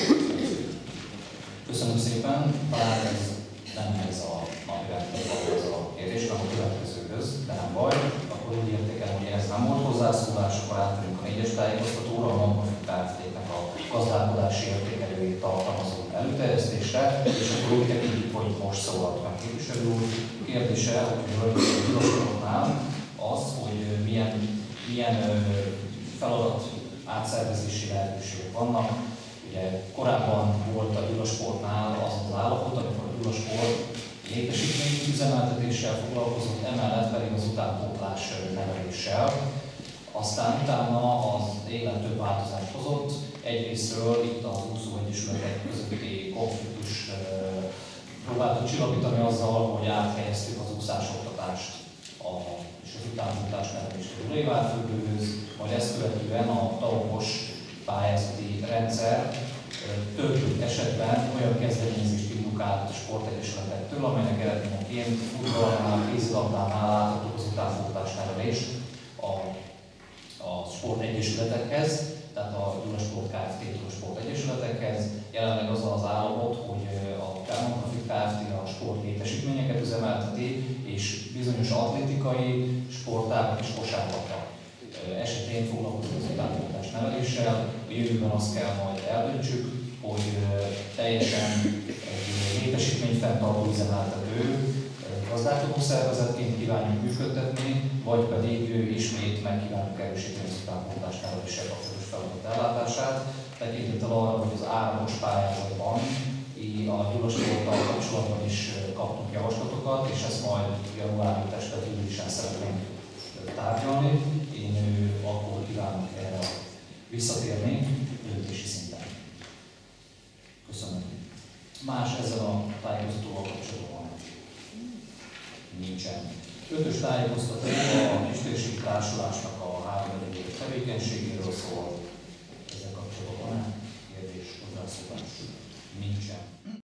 Köszönöm szépen. Bár ez nem ez a napirendben való ez a kérdés, hanem a következőhöz, de nem baj. Akkor úgy értékelem, hogy ez nem volt hozzászólás, akkor átmegyünk a négyes tájékoztatóra, a Nonprofit Kft-nek a gazdálkodási értékelőjét tartalmazó előterjesztésre, és akkor úgy tekintjük, hogy most szólalt meg képviselő úr. Kérdése, hogy a az, hogy milyen, milyen feladat átszervezési lehetőségek vannak. Ugye korábban volt a Gyulasportnál az az állapot, amikor a Gyulasport létesítményi üzemeltetéssel foglalkozott, emellett pedig az utánpótlás neveléssel. Aztán utána az élet több változást hozott. Egyrésztről itt az úszóegyesületek közötti konfliktus próbáltuk csillapítani azzal, hogy áthelyeztük az úszásoktatást a, és az utánpótlás nevelést a Gyulai várfürdőhöz, majd ezt követően a talpos pályázati rendszer több esetben olyan kezdeményezést indukált a sportegyesületektől, amelynek eredményeként futballnál, kézilabdánál átadtuk az utánpótlás nevelést a, a sportegyesületekhez, tehát a Gyulasport Kft-től a sportegyesületekhez. Jelenleg az az állapot, hogy a Nonprofit Kft. A sportlétesítményeket üzemelteti, és bizonyos atlétikai sportágak és kosárlabda esetén foglalkozik az utánpótlás neveléssel. A jövőben azt kell majd eldöntsük, hogy teljesen egy létesítményfenntartó üzemeltető gazdálkodó szervezetként kívánjuk működtetni, vagy pedig ismét meg kívánjuk erősíteni az utánpótlás neveléssel kapcsolatos feladat ellátását. Tekintettel arra, hogy az áramos pályázatban a Gyulasporttal kapcsolatban is kaptunk javaslatokat, és ezt majd januári testületülésen szeretnénk tárgyalni. Én akkor kívánok erre visszatérni döntési szinten. Köszönöm. Más ezzel a tájékoztatóval kapcsolatban nincsen. Ötös tájékoztató a Kistérség Társulásnak a három éves tevékenységéről szól. Ezzel kapcsolatban kérdés, hozzászólás nincsen.